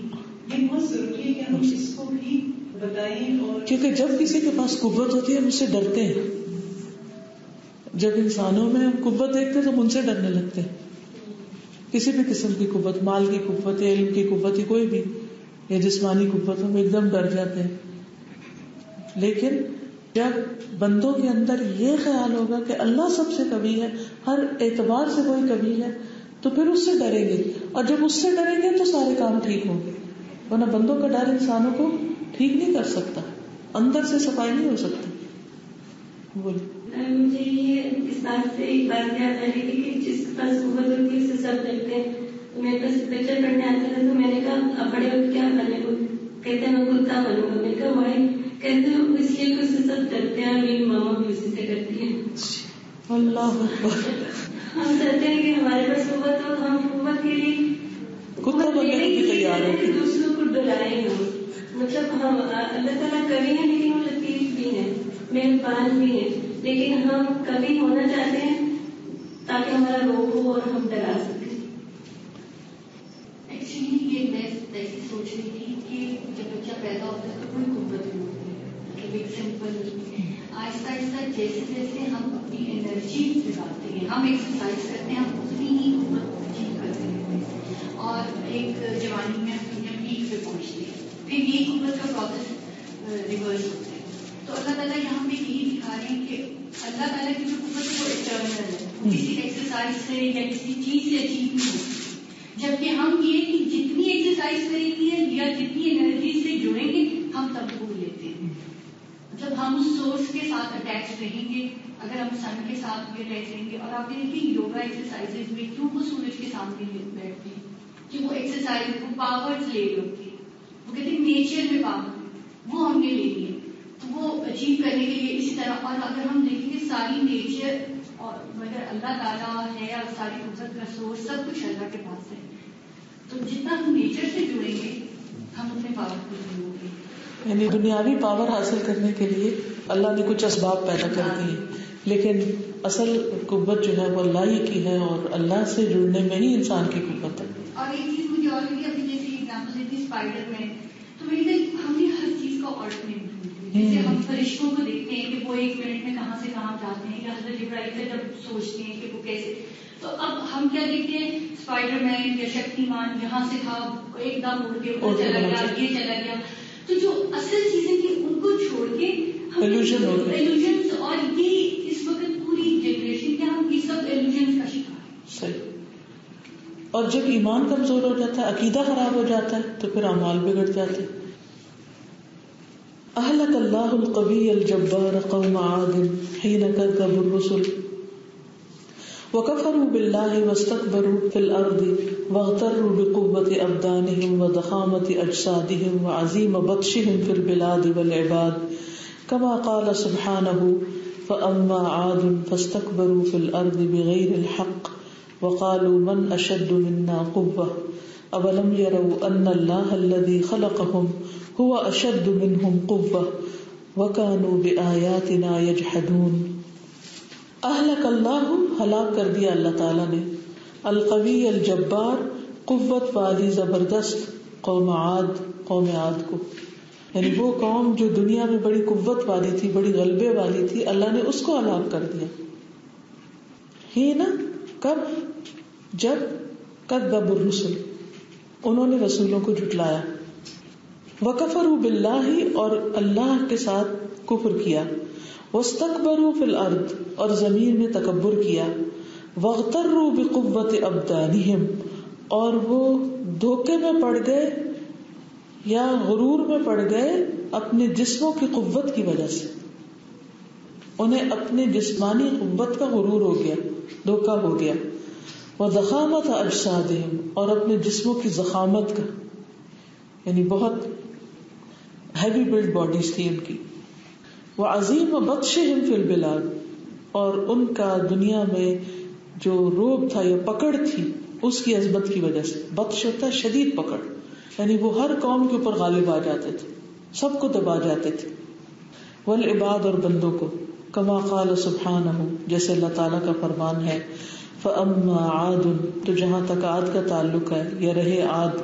یہ بہت ضروری ہے کہ ہم اس کو بھی بتائیں. اور کیونکہ جب کسی کے پاس قوت ہوتی ہے ہم اس سے ڈرتے ہیں. جب انسانوں میں ہم قوت دیکھتے ہیں تو ہم ان سے ڈرنے لگتے ہیں. کسی بھی قسم کی قوت، مال کی قوت یا علم کی قوت یا کوئی بھی یا جسمانی قوت، ہم ایک دم ڈر جاتے ہیں. لیکن جب بندوں کے اندر یہ خیال ہوگا کہ اللہ سب سے قوی ہے، ہر اعتبار سے کوئی قوی ہے، تو پھر اس سے ڈریں گے. اور جب اس سے ڈریں گے تو سارے کام ٹھیک ہوں گے. ورنہ بندوں کا ڈر انسانوں کو ٹھیک نہیں کر سکتا، اندر سے صفائی نہیں ہو سکتی. بولے. مجھے یہ اس بات سے ایک بات یاد آ رہی تھی کہ جس کے پاس قوت ہوتی ہے اس سے سب ڈرتے ہیں. تو میرے پاس بچہ پڑھنے آتا تھا تو میں نے کہا اب بڑے ہو کیا بنے گا؟ کہتے ہیں میں کتا بنوں گا. میں نے کہا وہی کہتے ہیں اس لیے کہ اس سے سب ڈرتے ہیں. میری ماما بھی اسی سے کرتی ہے. اللہ اکبر. ہم چاہتے ہیں کہ ہمارے پاس قوت ہو تو ہم قوت کے لیے کتا بننے کو بھی تیار ہے. دوسروں کو ڈرائیں ہم. مطلب ہم اللہ تعالیٰ کبھی ہیں لیکن وہ لطیف بھی ہیں، مہربان بھی ہیں، لیکن ہم کبھی ہونا چاہتے ہیں تاکہ ہمارا روگ ہو اور ہم ڈرا سکیں. ایکچولی یہ میں ایسی سوچ رہی تھی کہ جب بچہ پیدا ہوتا ہے تو کوئی قوت نہیں ہوتی ہے. مطلب ایک سمپل آہستہ آہستہ جیسے جیسے ہم اپنی انرجی بڑھاتے ہیں، ہم ایکسرسائز کرتے ہیں، ہم اتنی ہی قوت اچیو کرتے رہتے ہیں اور ایک جوانی میں ہم پیک پہ پہنچتے ہیں. پھر یہ قوت کا پروسیس ریورس ہوتا ہے. تو اللہ تعالیٰ یہاں پہ یہی دکھا رہے ہیں کہ اللہ تعالیٰ کی جو قوت ہے وہ ایٹرنل ہے، کسی ایکسرسائز سے یا کسی چیز سے اچیو نہیں ہوتی. جبکہ ہم یہ کہ جتنی ایکسرسائز کریں گے یا جتنی انرجی سے جڑیں گے ہم تب بھول لیتے ہیں. مطلب ہم اس سورس کے ساتھ اٹیچ رہیں گے. اگر ہم سن کے ساتھ بھی اٹیچ رہیں گے، اور آپ نے دیکھیں یوگا ایکسرسائز میں کیوں وہ سورج کے سامنے بیٹھتے ہیں کہ وہ ایکسرسائز کو پاورز لے ہوتی ہے. وہ کہتے ہیں نیچر میں پاور وہ ہم نے لے لی ہے. تو وہ اچیو کرنے کے لیے اسی طرح. اور اگر ہم دیکھیں کہ ساری نیچر اور مگر اللہ تعالیٰ ہے اور ساری قدرت کا سورس سب کچھ اللہ کے پاس ہے. تو جتنا ہم نیچر سے جڑیں گے ہم اپنے پاور کو جڑیں گے. یعنی دنیاوی پاور حاصل کرنے کے لیے اللہ نے کچھ اسباب پیدا کر دیے، لیکن اصل قوت جو ہے وہ اللہ ہی کی ہے اور اللہ سے جڑنے میں ہی انسان کی قوت ہے. اور ایک چیز مجھے اور بھی ابھی جیسے ایگزامپل دیتی اسپائڈر میں، تو میرے ہم نے ہر چیز کا آلٹرنیٹ ڈھونڈتے ہیں. جیسے ہم فرشتوں کو دیکھتے ہیں کہ وہ 1 منٹ میں کہاں سے کہاں جاتے ہیں، یا حضرت جبرائیل کا جب سوچتے ہیں کہ وہ کیسے. تو اب ہم کیا دیکھتے ہیں اسپائڈر مین یا شکتیمان یہاں سے تھا ایک دم اڑ کے اوپر چلا گیا، یہ چلا گیا. تو جو اصل چیزیں تھیں ان کو چھوڑ کے ایلوژنس، اور یہ اس وقت پوری جنریشن کیا ہم یہ سب ایلوژنس کا شکار ہے. صحیح. اور جب ایمان کمزور ہو جاتا ہے، عقیدہ خراب ہو جاتا ہے، تو پھر اعمال بگڑ جاتے ہیں. اہلک اللہ القوی الجبار قوم عاد حین کذبوا الرسل وکفروا باللہ واستکبروا فی الارض واغتروا بقوة ابدانهم وضخامة اجسادهم وعظیم بطشهم فی البلاد والعباد کما قال سبحانہ فاما عاد فاستکبروا فی الارض بغیر الحق وقالوا من اشد منا قوة اولم يروا ان اللہ الذی خلقهم هو اشد منهم قوة وكانوا بآیاتنا یجحدون. اہلک اللہ، ہلاک کر دیا اللہ تعالیٰ نے، القوی الجبار، قوت والی زبردست، قوم عاد کو. یعنی وہ قوم جو دنیا میں بڑی قوت والی تھی، بڑی غلبے والی تھی، اللہ نے اس کو ہلاک کر دیا. ہی نا کب؟ جب کذبوا الرسل، انہوں نے رسولوں کو جھٹلایا. وکفروا باللہ، اور اللہ کے ساتھ کفر کیا. واستکبروا فی الارض، اور زمین میں تکبر کیا. واغتروا بقوة ابدانہم، اور وہ دھوکے میں پڑ گئے یا غرور میں پڑ گئے اپنے جسموں کی قوت کی وجہ سے. انہیں اپنے جسمانی قوت کا غرور ہو گیا، دھوکا ہو گیا. وضخامة اجسادہم، اور اپنے جسموں کی ضخامت کا، یعنی بہت ہیوی بلڈ باڈیز تھی ان کی. وعظیم بطشہم فی البلاد، اور ان کا دنیا میں جو روب تھا یا پکڑ تھی اس کی عظمت کی وجہ سے. بطش ہوتا ہے شدید پکڑ، یعنی وہ ہر قوم کے اوپر غالب آ جاتے تھے، سب کو دبا جاتے تھے. والعباد، اور بندوں کو. کما قال سبحانہ، جیسے اللہ تعالیٰ کا فرمان ہے، فاما عاد، تو جہاں تک عاد کا تعلق ہے یا رہے عاد،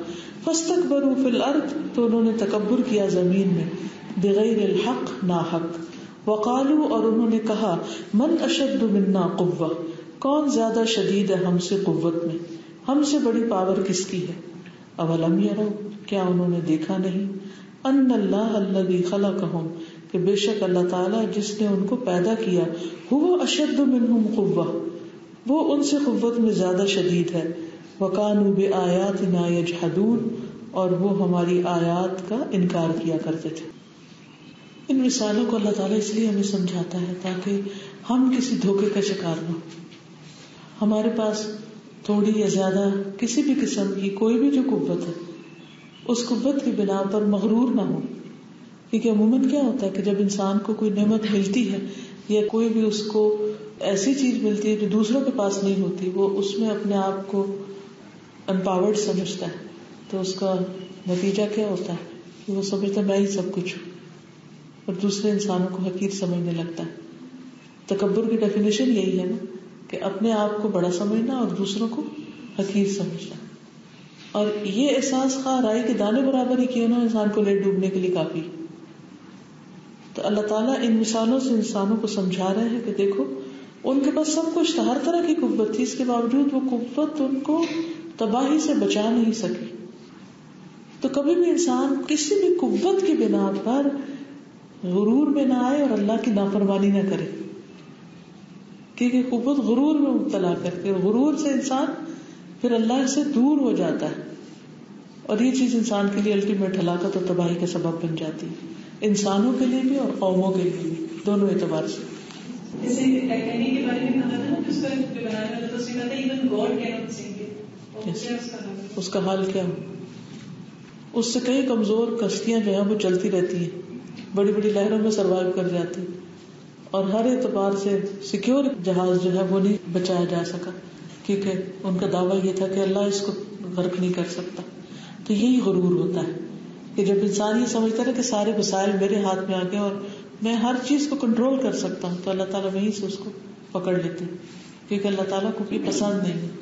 فاستکبروا فی الارض، تو انہوں نے تکبر کیا زمین میں، بغیر الحق، ناحق، وقالوا، اور انہوں نے کہا، من اشد منا قوہ، کون زیادہ شدید ہے ہم سے قوت میں، ہم سے بڑی پاور کس کی ہے. اولم یروا، کیا انہوں نے دیکھا نہیں، ان اللہ الذی خلقہم، کہ بے شک اللہ تعالیٰ جس نے ان کو پیدا کیا، هو اشد منہم قوہ، وہ ان سے قوت میں زیادہ شدید ہے، وکانوا بآیاتنا یجحدون، اور وہ ہماری آیات کا انکار کیا کرتے تھے. ان مثالوں کو اللہ تعالیٰ اس لیے ہمیں سمجھاتا ہے تاکہ ہم کسی دھوکے کا شکار نہ ہوں. ہمارے پاس تھوڑی یا زیادہ کسی بھی قسم کی کوئی بھی جو قوت ہے، اس قوت کی بنا پر مغرور نہ ہو. کیونکہ عموماً کیا ہوتا ہے کہ جب انسان کو کوئی نعمت ملتی ہے یا کوئی بھی اس کو ایسی چیز ملتی ہے جو دوسروں کے پاس نہیں ہوتی، وہ اس میں اپنے آپ کو امپاورڈ سمجھتا ہے. تو اس کا نتیجہ کیا ہوتا ہے کہ وہ سمجھتا ہے میں ہی سب کچھ ہوں، اور دوسرے انسانوں کو حقیر سمجھنے لگتا ہے. تکبر کی ڈیفینیشن یہی ہے نا، کہ اپنے آپ کو بڑا سمجھنا اور دوسروں کو حقیر سمجھنا. اور یہ احساس خواہ رائی کے دانے برابر ہی کیوں نہ انسان کو لے ڈوبنے کے لیے کافی. تو اللہ تعالیٰ ان مثالوں سے انسانوں کو سمجھا رہے ہیں کہ دیکھو ان کے پاس سب کچھ تھا، ہر طرح کی قوت تھی، اس کے باوجود وہ قوت ان کو تباہی سے بچا نہیں سکی. تو کبھی بھی انسان کسی بھی قوت کی بنا پر غرور میں نہ آئے اور اللہ کی نافرمانی نہ کرے، کیونکہ قوت غرور میں مبتلا کرتی ہے، اور غرور سے انسان پھر اللہ سے دور ہو جاتا ہے، اور یہ چیز انسان کے لیے الٹیمیٹ ہلاکت اور تباہی کا سبب بن جاتی ہے، انسانوں کے لیے بھی اور قوموں کے لیے بھی، دونوں اعتبار سے. جیسے ٹائٹینک کے بارے میں کہا تھا نا کہ اس کا جو بنانے والا تھا اس نے کہا تھا even God can not sink it. اس کا حال کیا ہو؟ اس سے کئی کمزور کشتیاں جو ہیں وہ چلتی رہتی ہیں، بڑی بڑی لہروں میں سروائیو کر جاتی، اور ہر اعتبار سے سیکیور جہاز جو ہے وہ نہیں بچایا جا سکا، کیونکہ ان کا دعویٰ یہ تھا کہ اللہ اس کو غرق نہیں کر سکتا. تو یہی غرور ہوتا ہے کہ جب انسان یہ سمجھتا ہے کہ سارے وسائل میرے ہاتھ میں آ گئے اور میں ہر چیز کو کنٹرول کر سکتا ہوں، تو اللہ تعالیٰ وہیں سے اس کو پکڑ لیتے ہیں، کیونکہ اللہ تعالیٰ کو یہ پسند نہیں ہے.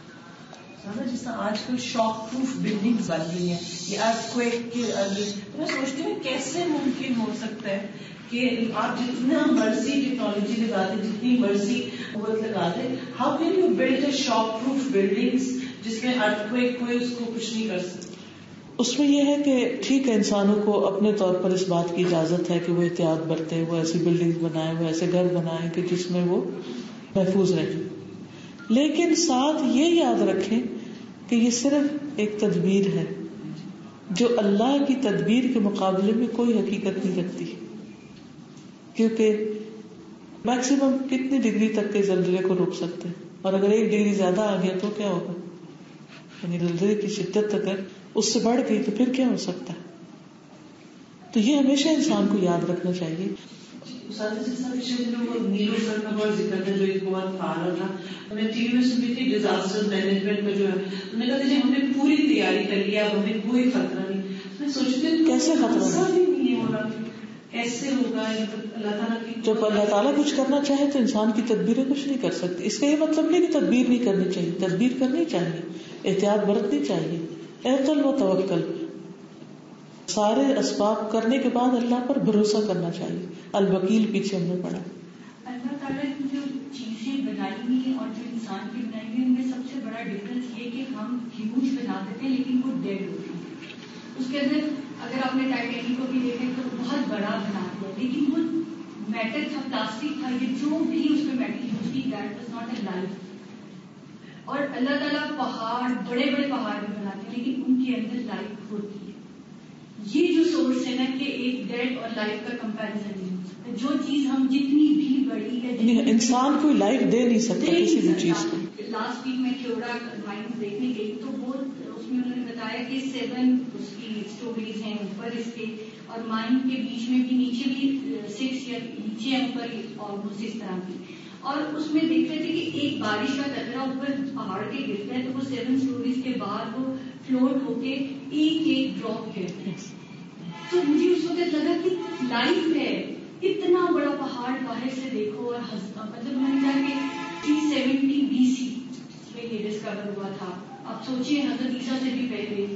جس طرح آج کل شاک پروف بلڈنگ بن رہی ہیں، یہ ارتھکویک کی میں سوچتی ہوں کیسے ممکن ہو سکتا ہے کہ آپ جتنا مرضی ٹیکنالوجی لگا دیں، جتنی مرضی قوت لگا دیں، how can you build a shock proof buildings جس میں ارتھکویک کوئی اس کو کچھ نہیں کر سکتا. اس میں یہ ہے کہ ٹھیک ہے انسانوں کو اپنے طور پر اس بات کی اجازت ہے کہ وہ احتیاط برتیں، وہ ایسی بلڈنگ بنائیں، وہ ایسے گھر بنائیں کہ جس میں وہ محفوظ رہیں، لیکن ساتھ یہ یاد رکھیں کہ یہ صرف ایک تدبیر ہے جو اللہ کی تدبیر کے مقابلے میں کوئی حقیقت نہیں رکھتی. کیونکہ میکسیمم کتنی ڈگری تک کے زلزلے کو روک سکتے ہیں، اور اگر 1 ڈگری زیادہ آ گیا تو کیا ہوگا، یعنی زلزلے کی شدت اگر اس سے بڑھ گئی تو پھر کیا ہو سکتا ہے. تو یہ ہمیشہ انسان کو یاد رکھنا چاہیے. نیلوفر کا بہت ذکر تھا، جو ایک بہت فعال تھا. میں ٹی وی میں سنی تھی ڈیزاسٹر مینجمنٹ کا جو ہے، انہوں نے کہا تھا ہم نے پوری تیاری کر لیا، اب ہمیں کوئی خطرہ نہیں. میں سوچتی ہوں کیسے خطرہ نہیں ہوگا، کیسے ہوگا. اللہ تعالیٰ کی جب اللہ تعالیٰ کچھ کرنا چاہے تو انسان کی تدبیریں کچھ نہیں کر سکتی. اس کا یہ مطلب نہیں کہ تدبیر نہیں کرنی چاہیے، تدبیر کرنی چاہیے، احتیاط برتنی چاہیے. اعتل و توکل، سارے اسباب کرنے کے بعد اللہ پر بھروسہ کرنا چاہیے. الوکیل پیچھے ہم نے پڑھا. اللہ تعالیٰ نے جو چیزیں بنائی ہوئی اور جو انسان کی بنائی ہوئی ان میں سب سے بڑا ڈفرنس یہ کہ ہم ہیوج بنا دیتے ہیں لیکن وہ ڈیڈ ہوتے ہیں. اس کے اندر اگر آپ نے ٹائٹینک کو بھی دیکھیں تو بہت بڑا بنا دیا، لیکن وہ میٹل تھا، پلاسٹک تھا، یہ جو بھی اس میں میٹل یوز کی that was not a life. اور اللہ تعالیٰ پہاڑ، بڑے بڑے پہاڑ بھی بناتے ہیں لیکن ان کے اندر لائف ہوتی ہے. یہ جو سورس ہے نا کہ ایک ڈیڈ اور لائف کا کمپیریزن نہیں ہو سکتا. جو چیز ہم جتنی بھی بڑی ہے، انسان کوئی لائف دے نہیں سکتا کسی بھی چیز کو. لاسٹ ویک میں کیوڑا مائنز دیکھنے گئی تو وہ اس میں انہوں نے بتایا کہ 7 اس کی اسٹوریز ہیں اوپر اس کے، اور مائن کے بیچ میں بھی نیچے بھی 6 یا نیچے اوپر آلموسٹ اس طرح کی. اور اس میں دیکھ رہے تھے کہ ایک بارش کا قطرہ اوپر پہاڑ کے گرتا ہے تو وہ 7 اسٹوریز کے بعد وہ فلوٹ ہو کے ایک ڈراپ گرتے ہیں. تو مجھے اس وقت لگا کہ لائف ہے، اتنا بڑا پہاڑ باہر سے دیکھو. اور مطلب میں نے کہا کہ 370 BC میں یہ ڈسکور ہوا تھا. آپ سوچیے حضرت عیسیٰ سے بھی پہلے.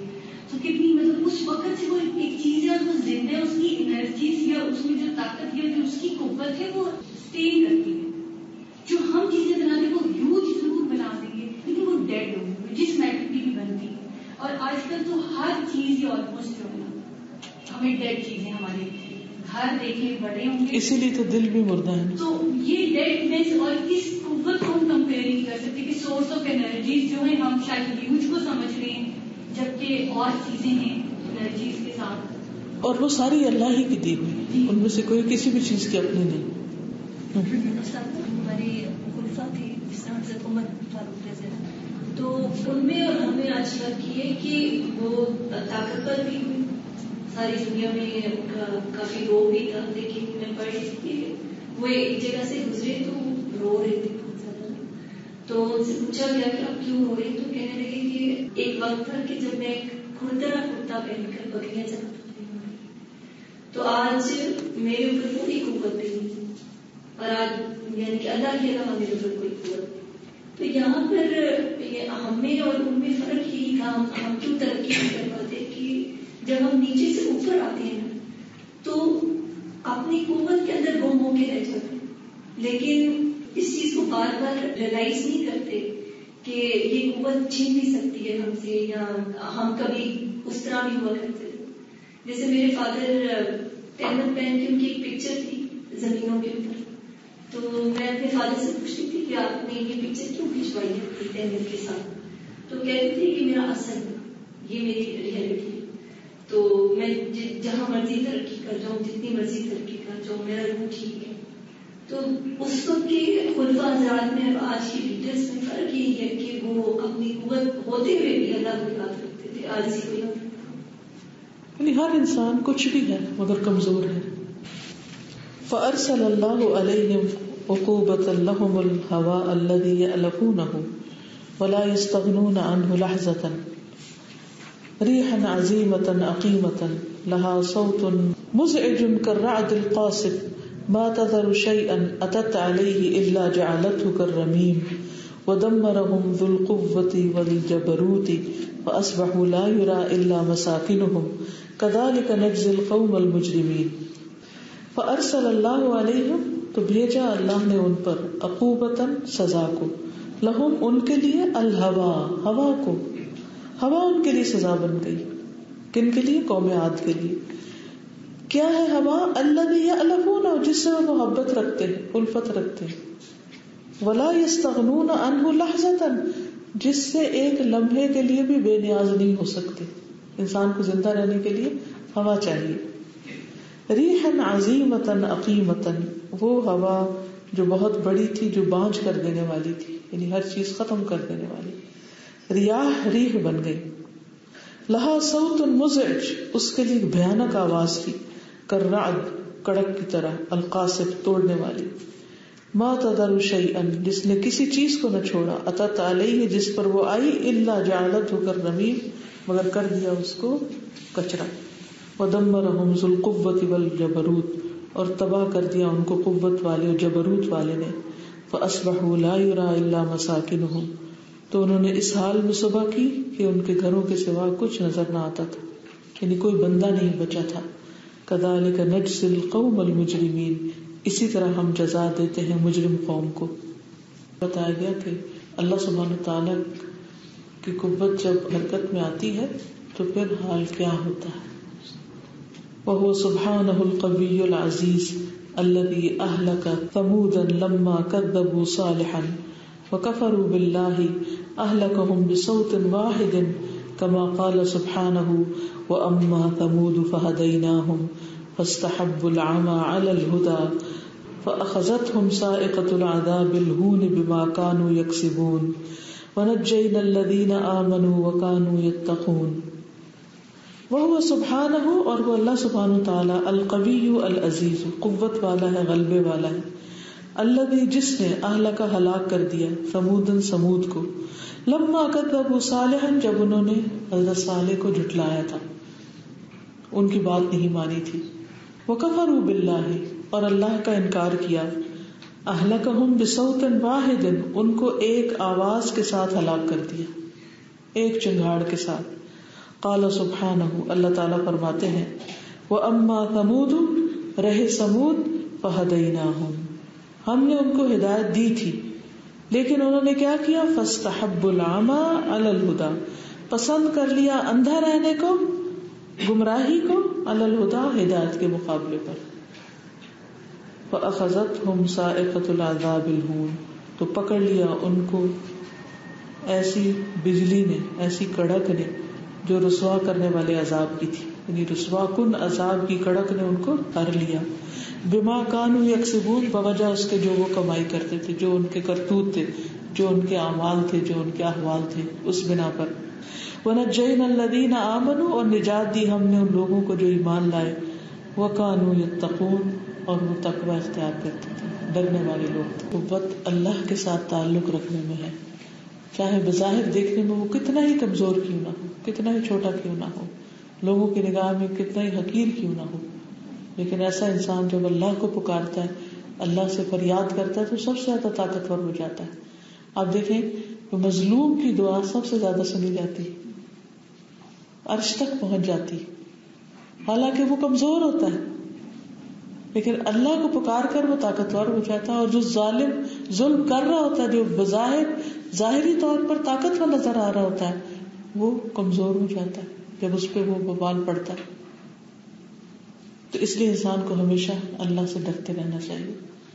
تو کتنی مطلب اس وقت سے وہ ایک چیز ہے اور وہ زندہ ہے، اس کی انرجیز یا اس میں جو طاقت ہے جو اس کی قوت ہے وہ اسٹے کرتی ہے. جو ہم چیزیں بناتے ہیں وہ ہیوج ضرور بنا دیں گے لیکن وہ ڈیڈ ہوں گے جس میٹر کی بھی بنتی ہے. اور آج کل تو ہر چیز یہ آلموسٹ جو ہے نا ہمیں ڈیڈ چیزیں ہمارے گھر دیکھیں بڑے ہوں گے، اسی لیے تو دل بھی مردہ ہے. تو یہ ڈیڈنیس اور اس قوت کو ہم کمپیئر نہیں کر سکتے کہ سورس آف انرجیز جو ہے ہم شاید ہیوج کو سمجھ رہے ہیں جبکہ اور چیزیں ہیں انرجیز کے ساتھ، اور وہ ساری اللہ ہی کی دی ہوئی، ان میں سے کوئی کسی بھی چیز کی اپنی نہیں. ہماری خلفا تھی جس طرح سے عمر فاروق جیسے، تو ان میں اور ہم نے آج فرق کی ہے کہ وہ طاقتور بھی ہوئی، ساری دنیا میں ان کا کافی روب بھی تھا، لیکن میں پڑھ رہی تھی کہ وہ ایک جگہ سے گزرے تو رو رہے تھے بہت زیادہ. تو ان سے پوچھا گیا کہ آپ کیوں رو رہے، تو کہنے لگے کہ ایک وقت تھا کہ جب میں کھردرا کرتا پہن کر بکریاں چلاتی تھی، تو آج میرے اوپر پوری قوت نہیں اور آج یعنی کہ اللہ کے علاوہ میرے اوپر کوئی قوت نہیں. تو یہاں پر ہمیں اور ان میں فرق یہی تھا، ہم کیوں ترقی نہیں کر پاتے کہ جب ہم نیچے سے اوپر آتے ہیں تو اپنی قوت کے اندر گم ہو کے رہ جاتے ہیں، لیکن اس چیز کو بار بار ریلائز نہیں کرتے کہ یہ قوت چھین نہیں سکتی ہے ہم سے، یا ہم کبھی اس طرح بھی ہوا کرتے تھے. جیسے میرے فادر تہمت پہن کے ان کی ایک پکچر تھی زمینوں کے اوپر، تو میں اپنے فادر سے پوچھتی تھی کہ آپ نے یہ پکچر کیوں کھنچوائی ہے تہمت کے ساتھ، تو کہتے تھے کہ میرا اثر ہے، یہ میری ریئلٹی ہے. تو میں جہاں مرضی ترقی کر جاؤں، جتنی مرضی ترقی کر جاؤں، میرا روح ٹھیک ہے. تو اس وقت کے خلفاء حضرات میں اور آج کے لیڈرز میں فرق یہی ہے کہ وہ اپنی قوت ہوتے ہوئے بھی اللہ کو یاد رکھتے تھے، آج ہی کو یاد رکھتے. یعنی ہر انسان کچھ بھی ہے مگر کمزور ہے. فأرسل اللہ علیہم عقوبۃ لهم الہواء الذی یألفونہ ولا یستغنون عنہ لحظۃ ریحا عظیمۃ عقیمۃ لها صوت مزعج كالرعد القاصف ما تذر شيئا أتت عليه إلا جعلته كالرميم ودمرهم ذو القوة والجبروت فأصبحوا لا يرى إلا مساكنهم كذلك نجزي القوم المجرمين. فأرسل اللہ علیہم، تو بھیجا اللہ نے ان پر، عقوبتاً سزا کو، لہم ان کے لیے، الہوا ہوا کو، ہوا ان کے لیے سزا بن گئی. کن کے لیے؟ قوم عاد کے لیے. کیا ہے ہوا؟ الذی یألفون، جس سے وہ محبت رکھتے ہیں، الفت رکھتے ہیں. ولا یستغنون عنہ لحظۃ، جس سے ایک لمحے کے لیے بھی بے نیاز نہیں ہو سکتے. انسان کو زندہ رہنے کے لیے ہوا چاہیے. ریحا عظیمۃ عقیمۃ، وہ ہوا جو بہت بڑی تھی، جو بانجھ کر دینے والی تھی، یعنی ہر چیز ختم کر دینے والی. ریاح ریح بن گئی. لہا صوت مزعج، اس کے لیے بھیانک آواز تھی، کررعد کڑک کی طرح، القاصف توڑنے والی. ما تذر شیئا، جس نے کسی چیز کو نہ چھوڑا، اتت علیہ، جس پر وہ آئی، الا جعلته كالرمیم، مگر کر دیا اس کو کچرا. ودمرهم ذو القوة والجبروت، اور تباہ کر دیا ان کو قوت والے اور جبروت والے نے. فاصبحوا لا يرى الا مساكنهم، تو انہوں نے اس حال میں صبح کی کہ ان کے گھروں کے سوا کچھ نظر نہ آتا تھا، یعنی کوئی بندہ نہیں بچا تھا. كذلك نجزي القوم المجرمين، اسی طرح ہم جزا دیتے ہیں مجرم قوم کو. بتایا گیا کہ اللہ سبحانہ تعالیٰ کی قوت جب حرکت میں آتی ہے تو پھر حال کیا ہوتا ہے. وهو سبحانه القوي العزيز الذي أهلك ثمودا لما كذبوا صالحا وكفروا بالله أهلكهم بصوت واحد كما قال سبحانه وأما ثمود فهديناهم فاستحبوا العمى على الهدى فأخذتهم صاعقة العذاب الهون بما كانوا يكسبون ونجينا الذين آمنوا وكانوا يتقون. وہ سبحانہ، اور وہ اللہ سبحانہ تعالیٰ، القوی العزیز، قوت والا ہے، غلبے والا ہے. الذی، جس نے، اہلک ہلاک کر دیا، ثمودن سمود کو، لما کذبوا صالحا، جب انہوں نے حضرت صالح کو جھٹلایا تھا، ان کی بات نہیں مانی تھی. وکفروا باللہ، اور اللہ کا انکار کیا. اہلکہم بصوت واحد، ان کو ایک آواز کے ساتھ ہلاک کر دیا، ایک چنگھاڑ کے ساتھ. قال سبحانہ، اللہ تعالیٰ فرماتے ہیں، وَأَمَّا ثَمُودُ، رہے سمود، فَهَدَيْنَاهُمْ، ہم نے ان کو ہدایت دی تھی، لیکن انہوں نے کیا کیا؟ فَاسْتَحَبُّوا الْعَمَى عَلَى الْهُدَى، پسند کر لیا اندھا رہنے کو، گمراہی کو، علی الہدى، ہدایت کے مقابلے پر۔ فَأَخَذَتْهُمْ صَاعِقَةُ الْعَذَابِ الْهُونِ، تو پکڑ لیا ان کو ایسی بجلی نے، ایسی کڑک نے جو رسوا کرنے والے عذاب کی تھی، یعنی رسوا کن عذاب کی کڑک نے ان کو ہر لیا۔ بما کانوا یکسبون، بوجہ اس کے جو وہ کمائی کرتے تھے، جو ان کے کرتوت تھے، جو ان کے اعمال تھے، جو ان کے احوال تھے، اس بنا پر۔ ونجینا الذین آمنوا، اور نجات دی ہم نے ان لوگوں کو جو ایمان لائے، وکانوا یتقون، اور وہ تقوی اختیار کرتے تھے، ڈرنے والے لوگ۔ قوت اللہ کے ساتھ تعلق رکھنے میں ہے، چاہے بظاہر دیکھنے میں وہ کتنا ہی کمزور کیوں نہ ہو، کتنا ہی چھوٹا کیوں نہ ہو، لوگوں کی نگاہ میں کتنا ہی حقیر کیوں نہ ہو، لیکن ایسا انسان جب اللہ کو پکارتا ہے، اللہ سے فریاد کرتا ہے، تو سب سے زیادہ طاقتور ہو جاتا ہے۔ آپ دیکھیں کہ مظلوم کی دعا سب سے زیادہ سنی جاتی، عرش تک پہنچ جاتی، حالانکہ وہ کمزور ہوتا ہے، لیکن اللہ کو پکار کر وہ طاقتور ہو جاتا ہے۔ اور جو ظالم ظلم کر رہا ہوتا ہے، جو بظاہر ظاہری طور پر طاقتور نظر آ رہا ہوتا ہے، وہ کمزور ہو جاتا ہے جب اس پہ وہ وبال پڑتا ہے۔ تو اس لیے انسان کو ہمیشہ اللہ سے ڈرتے رہنا چاہیے۔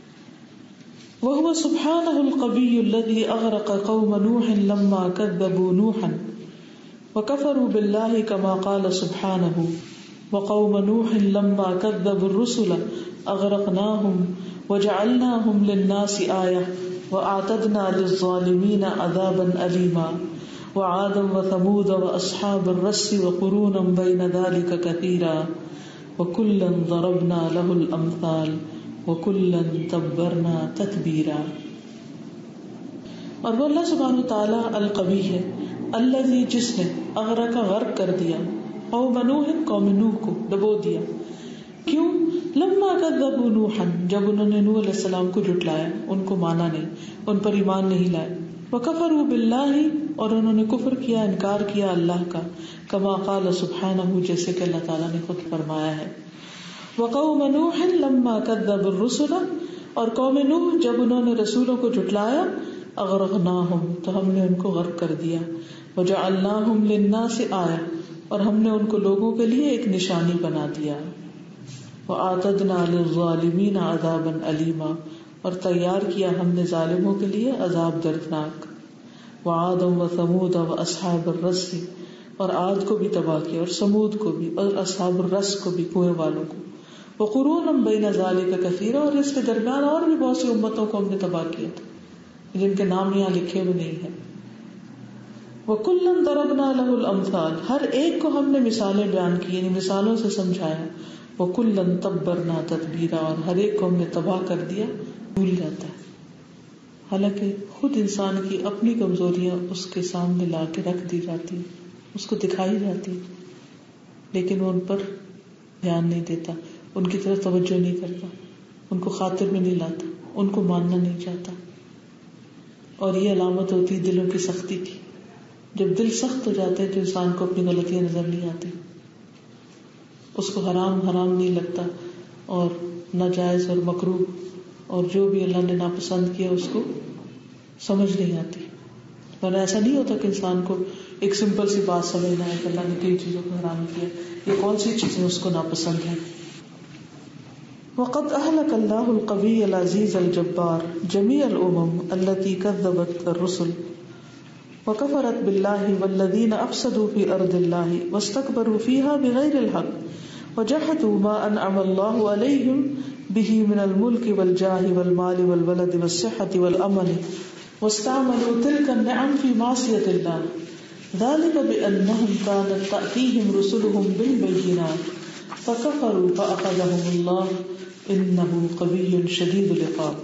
وَهُوَ سُبْحَانَهُ الْقَوِيُّ الَّذِي أَغْرَقَ قَوْمَ نُوحٍ لَمَّا كَذَّبُوا نُوحًا وَكَفَرُوا بِاللَّهِ كَمَا قَالَ سُبْحَانَهُ وَقَوْمَ نُوحٍ لَمَّا كَذَّبُوا الرُّسُلَ أَغْرَقْنَاهُمْ وَجَعَلْنَاهُمْ لِلنَّاسِ آيَةً وَأَعْتَدْنَا لِلظَّالِمِينَ عَذَابًا أَلِيمًا وَعَادًا وَثَمُودَ وَأَصْحَابَ الرَّسِّ وَقُرُونًا بَيْنَ ذَلِكَ كَثِيرًا وَكُلًّا ضَرَبْنَا لَهُ الْأَمْثَالَ وَكُلًّا تَبَّرْنَا تَتْبِيرًا۔ اور وہ اللہ سبحانہ وتعالی القوی ہے، الذی، جس نے، اغرق، غرق کر دیا، قوم نوح، قوم نوح کو ڈبو دیا۔ کیوں؟ لما کذبوا نوحا، جب انہوں نے نوح علیہ السلام کو جھٹلایا، ان کو مانا نہیں، ان پر ایمان نہیں لائے۔ وکفروا باللہ، اور انہوں نے کفر کیا، انکار کیا اللہ کا، کما قال سبحانہ، جیسے کہ اللہ تعالیٰ نے خود فرمایا ہے۔ وقوم نوح لما کذبوا الرسل، اور قوم نوح جب انہوں نے رسولوں کو جھٹلایا، اغرقناہم، تو ہم نے ان کو غرق کر دیا، وجعلناہم للناس آیہ، اور ہم نے ان کو لوگوں کے لیے ایک نشانی بنا دیا۔ وَأَعْتَدْنَا لِلظَّالِمِينَ عَذَابًا أَلِيمًا، اور تیار کیا ہم نے ظالموں کے لیے عذاب دردناک۔ وَعَادًا وَثَمُودَ وَأَصْحَابَ الرَّسِّ، اور عاد کو بھی تباہ کیا، اور سمود کو بھی، اور اصحاب الرس کو بھی، کنویں والوں کو۔ وَقُرُونًا بَيْنَ ذَلِكَ كَثِيرًا، اور اس کے درمیان اور بھی بہت سی امتوں کو ہم نے تباہ کیا تھا جن کے نام یہاں لکھے ہوئے نہیں ہیں۔ وَكُلًّا ضَرَبْنَا لَهُ الْأَمْثَالَ، ہر ایک کو ہم نے مثالیں بیان کی، یعنی مثالوں سے سمجھایا۔ وَكُلًّا تَبَّرْنَا تَتْبِيرًا، اور ہر ایک کو ہم نے تباہ کر دیا۔ بھول جاتا ہے، حالانکہ خود انسان کی اپنی کمزوریاں اس کے سامنے لا کے رکھ دی جاتی، اس کو دکھائی جاتی، لیکن وہ ان پر دھیان نہیں دیتا، ان کی طرف توجہ نہیں کرتا، ان کو خاطر میں نہیں لاتا، ان کو ماننا نہیں چاہتا۔ اور یہ علامت ہوتی دلوں کی سختی کی۔ جب دل سخت ہو جاتے ہیں تو انسان کو اپنی غلطیاں نظر نہیں آتی، اس کو حرام نہیں لگتا، اور ناجائز اور مکروہ اور جو بھی اللہ نے ناپسند کیا اس کو سمجھ نہیں آتی۔ ورنہ ایسا نہیں ہوتا کہ انسان کو ایک سمپل سی بات سمجھنا ہے کہ اللہ نے کئی چیزوں کو حرام کیا، یہ کون سی چیزیں اس کو ناپسند ہیں۔ وقد اہلک اللہ القوی العزیز الجبار جمیع الامم التي كذبت الرسل وكفرت بالله والذين افسدوا في ارض الله واستكبروا فيها بغير الحق وجحدوا ما انعم الله عليهم به من الملك والجاه والمال والولد والصحة والامن واستعملوا تلك النعم في معصية الله ذلك بانهم كانت تأتيهم رسلهم بالبينات فكفروا فاخذهم الله انه قوي شدید العقاب۔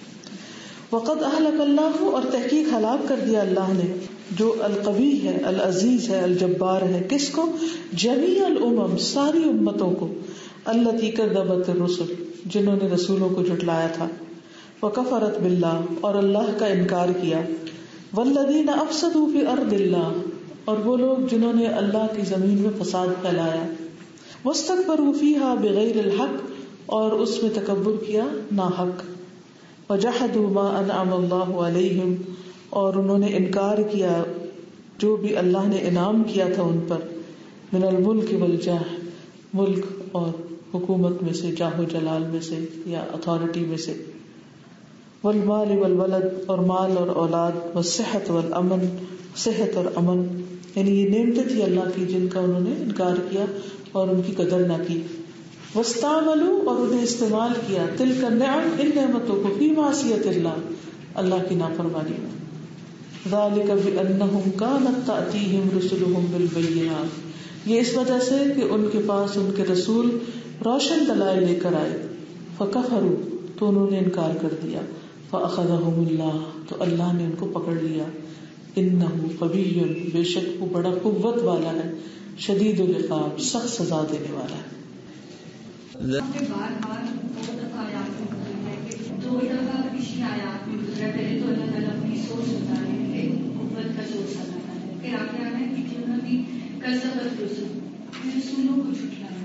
وقد اہلک اللہ، اور تحقیق ہلاک کر دیا اللہ نے، جو القوی ہے، العزیز ہے، الجبار ہے، کس کو؟ جمیع الامم، ساری امتوں کو، التی کذبت الرسل، جنہوں نے رسولوں کو جھٹلایا تھا، وکفرت باللہ، اور اللہ کا انکار کیا، والذین افسدوا فی ارض اللہ، اور وہ لوگ جنہوں نے اللہ کی زمین میں فساد پھیلایا. واستكبروا فيها بغیر الحق، اور اس میں تکبر کیا ناحق. وجحدوا ما انعم اللہ علیہم، اور انہوں نے انکار کیا جو بھی اللہ نے انعام کیا تھا ان پر. من الملک والجاہ، ملک اور حکومت میں سے، جاہ و جلال میں سے یا اتھارٹی میں سے. والمال والولد، اور مال اور اولاد. والصحت والامن، صحت اور امن. یعنی یہ نعمتیں تھی اللہ کی جن کا انہوں نے انکار کیا اور ان کی قدر نہ کی. واستعملوا، اور انہیں استعمال کیا، تلک النعم، ان نعمتوں کو، فی معصیت اللہ، اللہ کی نافرمانی میں. ذالک بانہم کانت تأتیہم رسلہم بالبینات، یہ اس وجہ سے کہ ان کے پاس ان کے رسول روشن دلائل لے کر آئے. فکفروا، تو انہوں نے انکار کر دیا. فاخذہم اللہ، تو اللہ نے ان کو پکڑ لیا. انہ قوی، بے شک وہ بڑا قوت والا ہے. شدید العقاب، سخت سزا دینے والا ہے. بار بار دو دفعہ آیات میں گزرا ہے کہ دو دفعہ پچھلی آیات میں گزرا. پہلے تو اللہ تعالیٰ اپنی سوچ بتا رہے ہیں کہ قوت کا سوچ اللہ تعالیٰ ہے. پھر آگے آ رہا ہے کہ جنہوں نے کذبت رسولوں کو جھٹلایا.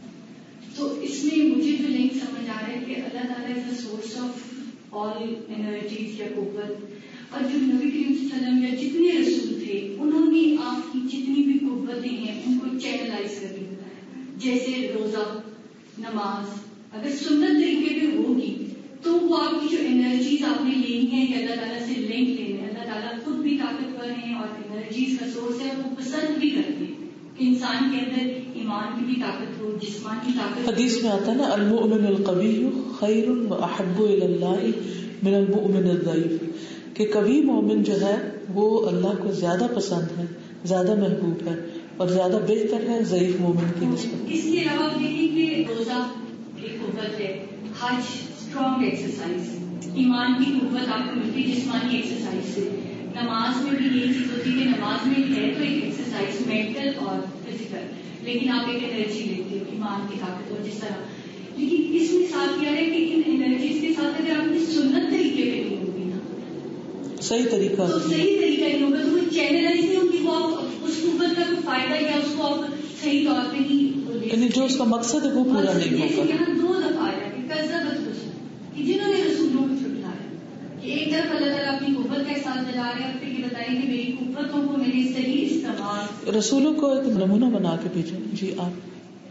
تو اس میں مجھے جو لنک سمجھ آ رہا ہے کہ اللہ تعالیٰ is the source of all energies یا قوت. اور جو نبی کریم صلی اللہ علیہ وسلم یا جتنے رسول تھے انہوں نے آپ کی جتنی بھی قوتیں ہیں ان کو چینلائز کر کے بتایا. جیسے روزہ، نماز اگر سنت طریقے پہ ہوگی تو وہ آپ کی جو انرجیز آپ نے لینی ہے کہ اللہ تعالیٰ سے لنک لینا ہے. اللہ تعالیٰ خود بھی طاقتور ہیں اور انرجیز کا سورس ہے. وہ پسند بھی کرتے ہیں کہ انسان کے اندر ایمان کی بھی طاقت ہو، جسمانی طاقت. حدیث میں آتا ہے نا، المؤمن القوی خیر واحب الی اللہ من المؤمن الضعیف، کہ قوی مومن جو ہے وہ اللہ کو زیادہ پسند ہے، زیادہ محبوب ہے اور زیادہ بہتر ہے ضعیف مومن کی نسبت. اس کے علاوہ دیکھیں کہ روزہ ایک قوت ہے، حج اسٹرانگ ایکسرسائز، ایمان کی قوت آپ کو ملتی ہے جسمانی ایکسرسائز سے. نماز میں بھی یہی چیز ہوتی ہے کہ نماز میں ہے تو ایک ایکسرسائز مینٹل اور فزیکل، لیکن آپ ایک انرجی لیتے ہو ایمان کی طاقت اور جس طرح. لیکن اس میں ساتھ کیا ہے کہ ان انرجیز کے ساتھ اگر آپ کی سنت طریقے پہ نہیں ہوگی نا، صحیح طریقہ تو صحیح طریقہ نہیں ہوگا تو وہ چینلائز نہیں ہوگی. وہ آپ اس قوت کا کوئی فائدہ یا اس کو آپ صحیح طور پہ نہیں، یعنی جو اس کا مقصد ہے وہ پورا نہیں ہوگا. یہاں دو دفعہ آیا کہ کذبت رسول، کہ جنہوں نے رسولوں کو جھٹلایا. کہ ایک طرف اللہ تعالیٰ اپنی قوت کا احساس دلا رہے ہیں اور پھر یہ بتائیں کہ میری قوتوں کو میرے صحیح استعمال. رسولوں کو ایک نمونہ بنا کے بھیجیں. جی آپ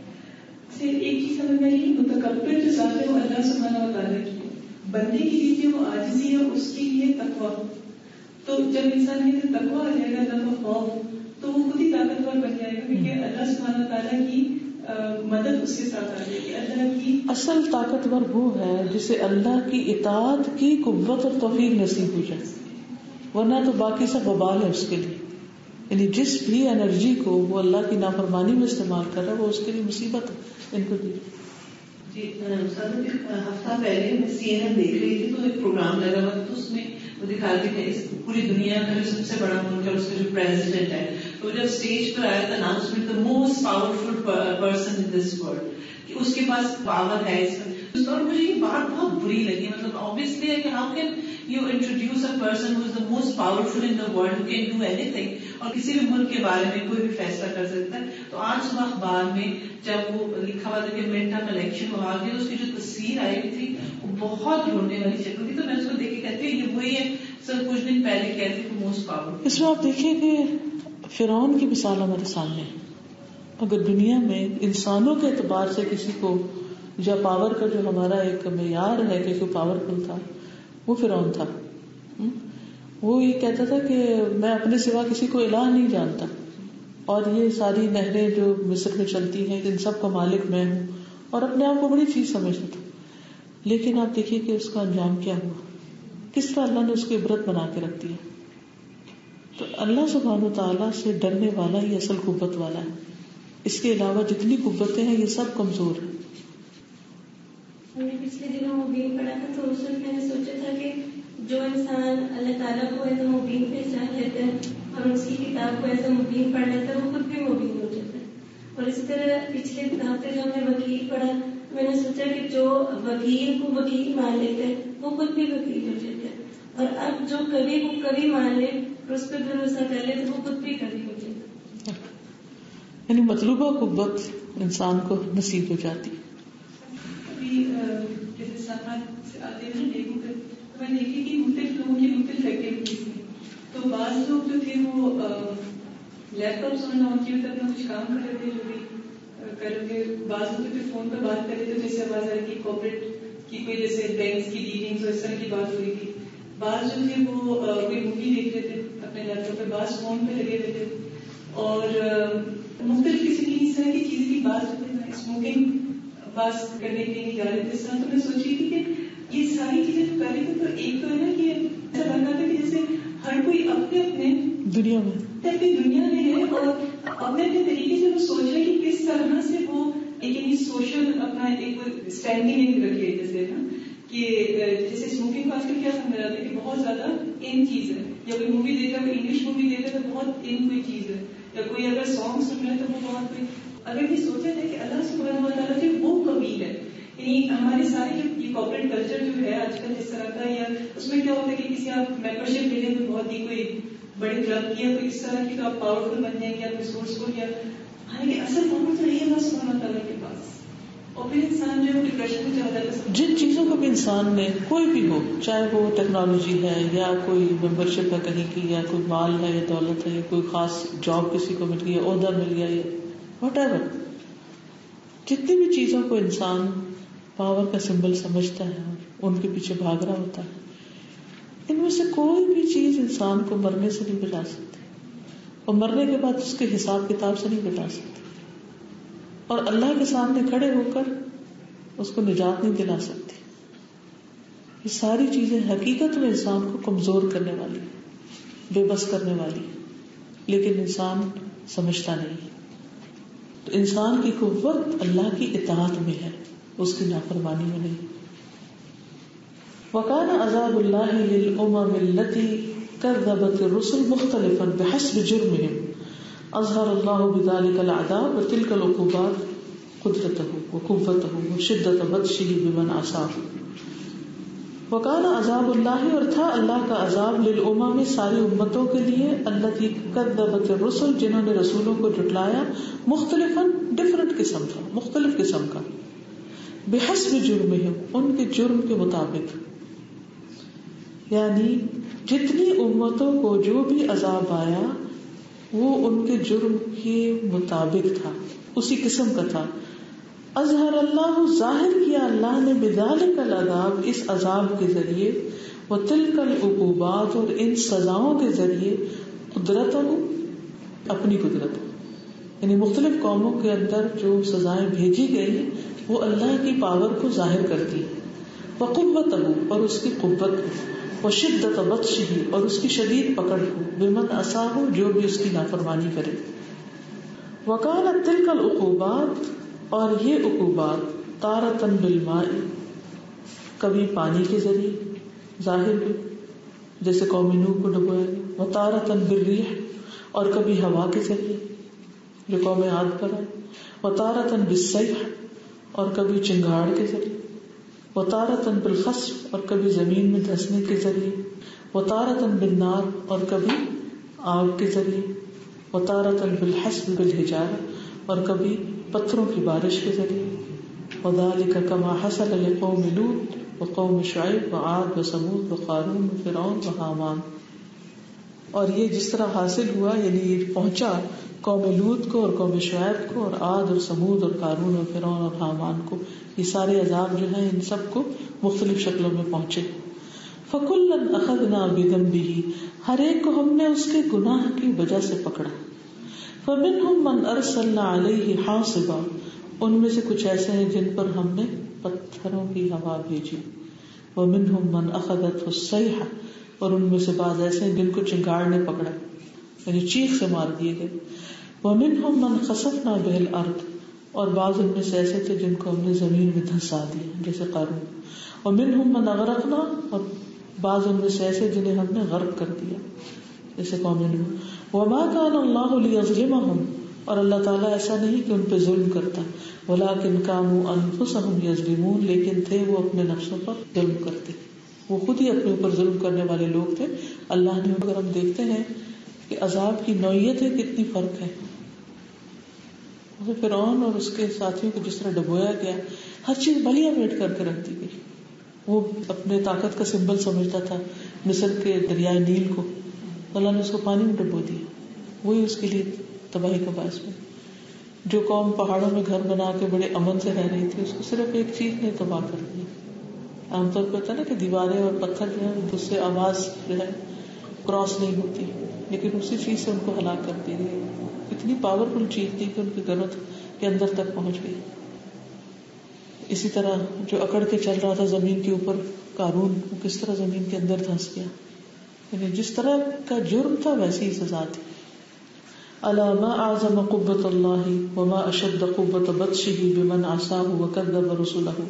صرف ایک چیز سمجھ میں نہیں، متکبر جو ذات ہے وہ اللہ سبحانہ و تعالیٰ کی ہے. بندے کی لیے وہ عاجزی ہے، اس کے لیے تقویٰ. تو جب انسان کے تقویٰ آ جائے گا، اللہ کا خوف، تو وہ خود ہی طاقتور بن جائے گا کیونکہ اللہ سبحانہ و تعالیٰ کی مدد اس کے ساتھ آ جائے گی. اللہ کی اصل طاقتور وہ ہے جسے اللہ کی اطاعت کی قوت اور توفیق نصیب ہو جائے، ورنہ تو باقی سب وبال ہے اس کے لیے. یعنی جس بھی انرجی کو وہ اللہ کی نافرمانی میں استعمال کر رہا ہے وہ اس کے لیے مصیبت ہے. ان کو جی ہفتہ پہلے میں CNN دیکھ رہی تھی تو ایک پروگرام لگا ہوا تو اس میں وہ دکھا رہی تھی پوری دنیا کا جو سب سے بڑا ملک ہے اس کا جو پریزیڈنٹ ہے، تو جب اسٹیج پر آیا تھا announcement the most powerful person in this world, کہ اس کے پاس پاور ہے. اور مجھے یہ بات بہت بری لگی. مطلب obviously ہے کہ how can you introduce a person who is the most powerful in the world who can do anything اور کسی بھی ملک کے بارے میں کوئی بھی فیصلہ کر سکتا ہے. تو آج صبح اخبار میں جب وہ لکھا ہوا تھا کہ منٹا کا الیکشن ہوا گیا، اس کی جو تصویر آئی تھی وہ بہت رونے والی شکل تھی. تو میں اس کو دیکھ کے کہتی ہوں یہ وہی ہے سر کچھ دن پہلے کہتے تھے موسٹ پاورفل. اس میں آپ دیکھیں کہ فرعون کی مثال ہمارے سامنے ہے. اگر دنیا میں انسانوں کے اعتبار سے کسی کو یا پاور کا جو ہمارا ایک معیار ہے کہ کوئی پاورفل تھا وہ فرعون تھا. وہ یہ کہتا تھا کہ میں اپنے سوا کسی کو الہ نہیں جانتا اور یہ ساری نہریں جو مصر میں چلتی ہیں ان سب کا مالک میں ہوں، اور اپنے آپ کو بڑی چیز سمجھتا تھا. لیکن آپ دیکھیے کہ اس کا انجام کیا ہوا، کس طرح اللہ نے اس کو عبرت بنا کے رکھ دیا. تو اللہ سبحانہ و تعالیٰ سے ڈرنے والا ہی اصل قوت والا ہے. اس کے علاوہ جتنی قوتیں ہیں یہ سب کمزور ہیں. ہم نے پچھلے دنوں مبین پڑھا تھا تو اس وقت میں نے سوچا تھا کہ جو انسان اللہ تعالیٰ کو ایسا مبین پہچان لیتا ہے اور اس کی کتاب کو ایسا مبین پڑھ لیتا ہے وہ خود بھی مبین ہو جاتا ہے. اور اسی طرح پچھلے ہفتے جو ہم نے وکیل پڑھا میں نے سوچا کہ جو وکیل کو وکیل مان لیتا ہے وہ خود بھی وکیل ہو جاتا ہے. اور اب جو کبھی کو کبھی مان لے اور اس پہ بھروسہ کر لے تو وہ خود بھی کبھی ہو جائے. یعنی مطلوبہ قوت انسان کو نصیب ہو جاتی. ابھی جیسے ساتھ سے آتے ہیں دیکھوں گے تو میں دیکھی کہ مختلف لوگوں کی مختلف ایکٹیویٹیز تھیں. تو بعض لوگ جو تھے وہ لیپ ٹاپس آن کیے ہوئے اپنا کچھ کام کر رہے تھے جو بھی کر رہے تھے. بعض لوگ پھر فون پہ بات کر رہے تھے جیسے آواز آ رہی تھی کارپوریٹ کی کوئی جیسے بینکس کی ڈیلنگس اور اس طرح کی بات ہوئی تھی. بعض جو تھے وہ کوئی مووی دیکھ رہے تھے اپنے لیپ ٹاپ پہ, بعض فون پہ لگے ہوئے تھے اور مختلف قسم کی اس طرح کی چیزیں کی. بعض جو تھے اسموکنگ بعض کرنے کے لیے جا رہے تھے. اس طرح تو میں سوچی تھی کہ یہ ساری چیزیں جو کر رہے تھے تو ایک تو ہے نا کہ ایسا لگ رہا تھا کہ جیسے ہر کوئی اپنے اپنے دنیا میں اپنی دنیا میں ہے اور اپنے اپنے طریقے سے وہ سوچ رہے کہ کس طرح سے وہ ایک سوشل اپنا ایک اسٹینڈنگ رکھے. جیسے نا کہ جیسے اسموکنگ کو آج کل کیا سمجھ رہا تھا کہ بہت زیادہ ان چیز ہے, یا کوئی مووی دیکھ رہا ہے, کوئی انگلش مووی دیکھ رہا ہے تو بہت ان کوئی چیز ہے, یا کوئی اگر سانگ سن رہا ہے تو وہ بہت کوئی. اگر یہ سوچا جائے کہ اللہ سبحانہ و تعالیٰ جو وہ قبیل ہے, یعنی ہمارے سارے جو یہ کارپوریٹ کلچر جو ہے آج کل جس طرح کا, یا اس میں کیا ہوتا ہے کہ کسی آپ ممبرشپ لے لیں تو بہت ہی کوئی بڑے کلب کی یا کوئی اس طرح کی تو آپ پاورفل بن جائیں گے, آپ ریسورسفل, یا حالانکہ اصل معاملہ تو نہیں ہے اللہ سبحانہ و تعالیٰ کے پاس. اور پھر انسان جو ہے ڈپریشن میں چلا جاتا ہے. جن چیزوں کو بھی انسان نے کوئی بھی ہو, چاہے وہ ٹیکنالوجی ہے یا کوئی ممبرشپ ہے کہیں کی, یا کوئی مال ہے یا دولت ہے, یا کوئی خاص جاب کسی کو مل گئی, عہدہ مل گیا, یا واٹ ایور, جتنی بھی چیزوں کو انسان پاور کا سمبل سمجھتا ہے اور ان کے پیچھے بھاگ رہا ہوتا ہے, ان میں سے کوئی بھی چیز انسان کو مرنے سے نہیں بچا سکتی, اور مرنے کے بعد اس کے حساب کتاب سے نہیں بچا سکتی, اور اللہ کے سامنے کھڑے ہو کر اس کو نجات نہیں دلا سکتی. یہ ساری چیزیں حقیقت میں انسان کو کمزور کرنے والی, بے بس کرنے والی, لیکن انسان سمجھتا نہیں. تو انسان کی قوت اللہ کی اطاعت میں ہے, اس کی نافرمانی میں نہیں. وَكَانَ عَذَابُ اللَّهِ لِلْأُمَمِ الَّتِي كَذَّبَتِ الرُّسُلَ مُخْتَلِفًا بِحَسْبِ جُرْمِهِمْ أَظْهَرَ اللَّهُ بِذَلِكَ الْعَذَابَ وَتِلْكَ الْعُقُوبَاتِ قُدْرَتَهُ وَقُوَّتَهُ وَشِدَّةَ بَطْشِهِ بِمَنْ عَصَاهُ. وَكَانَ عَذَابُ اللَّهِ, اور تھا اللہ کا عذاب, لِلْأُمَمِ ساری امتوں کے لیے, الَّتِي كَذَّبَتِ الرُّسُلَ جنہوں نے رسولوں کو جھٹلایا, مختلفاً ڈفرنٹ قسم کا, مختلف قسم کا, بحسب جرمہم ان کے جرم کے مطابق, یعنی جتنی امتوں کو جو بھی عذاب آیا وہ ان کے جرم کے مطابق تھا, اسی قسم کا تھا. اظہر اللہ, ظاہر کیا اللہ نے, بذالک العذاب اس عذاب کے ذریعے, وتلک العقوبات اور ان سزاؤں کے ذریعے, قدرتہ اپنی قدرت, یعنی مختلف قوموں کے اندر جو سزائیں بھیجی گئی وہ اللہ کی پاور کو ظاہر کرتی, وقوتہ اور اس کی قوت کو, وشدت بطشہ اور اس کی شدید پکڑ کو, بمن عصاہ جو بھی اس کی نافرمانی کرے. وکانت تلک العقوبات اور یہ عقوبات, تارتن بالماء کبھی پانی کے ذریعے ظاہر ہوئی جیسے قوم نوح کو ڈبویا گیا, وتارتن بالریح اور کبھی ہوا کے ذریعے جو قوم عاد پر آئی, وتارتن بالصیح اور کبھی چنگاڑ کے ذریعے, وتارتن بالخسف اور کبھی زمین میں دھسنے کے ذریعے, وتارتن بالنار اور کبھی آگ کے ذریعے, وتارتن بالحسب بالحجارہ اور کبھی پتھروں کی بارش کے ذریعے. وذلك كما حصل لقوم لوط وقوم شعیب وعاد وثمود وقارون وفرعون وہامان, اور یہ جس طرح حاصل ہوا یعنی یہ پہنچا قوم لوط کو اور قوم شعیب کو اور عاد اور ثمود اور قارون اور فرعون اور حامان کو, یہ سارے عذاب جو ہیں ان سب کو مختلف شکلوں میں پہنچے. فَكُلًّا أَخَذْنَا بِذَنبِهِ ہر ایک کو ہم نے اس کے گناہ کی وجہ سے پکڑا. فَمِنْهُمْ مَنْ أَرْسَلْنَا عَلَيْهِ حَاصِبًا ان میں سے کچھ ایسے ہیں جن پر ہم نے پتھروں کی ہوا بھیجی. وَمِنْهُمْ مَنْ أَخَذَتْهُ الصَّيْحَةُ اور ان میں سے بعض ایسے ہیں جن کو چنگاڑ نے پکڑا یعنی چیخ سے مار دیے گئے. وَمِنْهُمْ مَنْ خَسَفْنَا بِهِ الْأَرْضَ اور بعض ان میں سے ایسے تھے جن کو ہم نے زمین میں دھنسا دیا جیسے قارون. وَمِنْهُمْ مَنْ أَغْرَقْنَا اور بعض ان میں سے ایسے جنہیں ہم نے غرق کر دیا جیسے قوم نوح. وَمَا كَانَ اللَّهُ لِيَظْلِمَهُمْ اور اللہ تعالیٰ ایسا نہیں کہ ان پہ ظلم کرتا, وَلَكِنْ كَانُوا أَنفُسَهُمْ يَظْلِمُونَ لیکن تھے وہ اپنے نفسوں پر ظلم کرتے. وہ خود ہی اپنے اوپر ظلم کرنے والے لوگ تھے. اللہ نے, اگر ہم دیکھتے ہیں کہ عذاب کی نوعیتیں کتنی فرق ہے. فرعون اور اس کے ساتھیوں کو جس طرح ڈبویا گیا, ہر چیز بلیا میٹ کر کے رکھ دی گئی. وہ اپنے طاقت کا سمبل سمجھتا تھا مصر کے دریائے نیل کو, اللہ نے اس کو پانی میں ڈبو دیا. وہی اس کے لیے تباہی کا باعث بنا. جو قوم پہاڑوں میں گھر بنا کے بڑے امن سے رہ رہی تھی, اس کو صرف ایک چیز نے تباہ کر دیا. عام طور پہ ہوتا ہے نا کہ دیواریں اور پتھر جو ہے اس سے آواز جو ہے کراس نہیں ہوتی, لیکن اسی چیز سے ان کو ہلاک کر دی گئی. اتنی پاورفل چیز تھی کہ ان کے گھروں کے اندر تک پہنچ گئی. اسی طرح جو اکڑ کے چل رہا تھا زمین کے اوپر قارون, وہ کس طرح زمین کے اندر دھنس گیا. یعنی جس طرح کا جرم تھا ویسی ہی سزا تھی. الا ما اعظم قوة الله وما اشد قوة بطشه بمن عصاه وكذب رسله.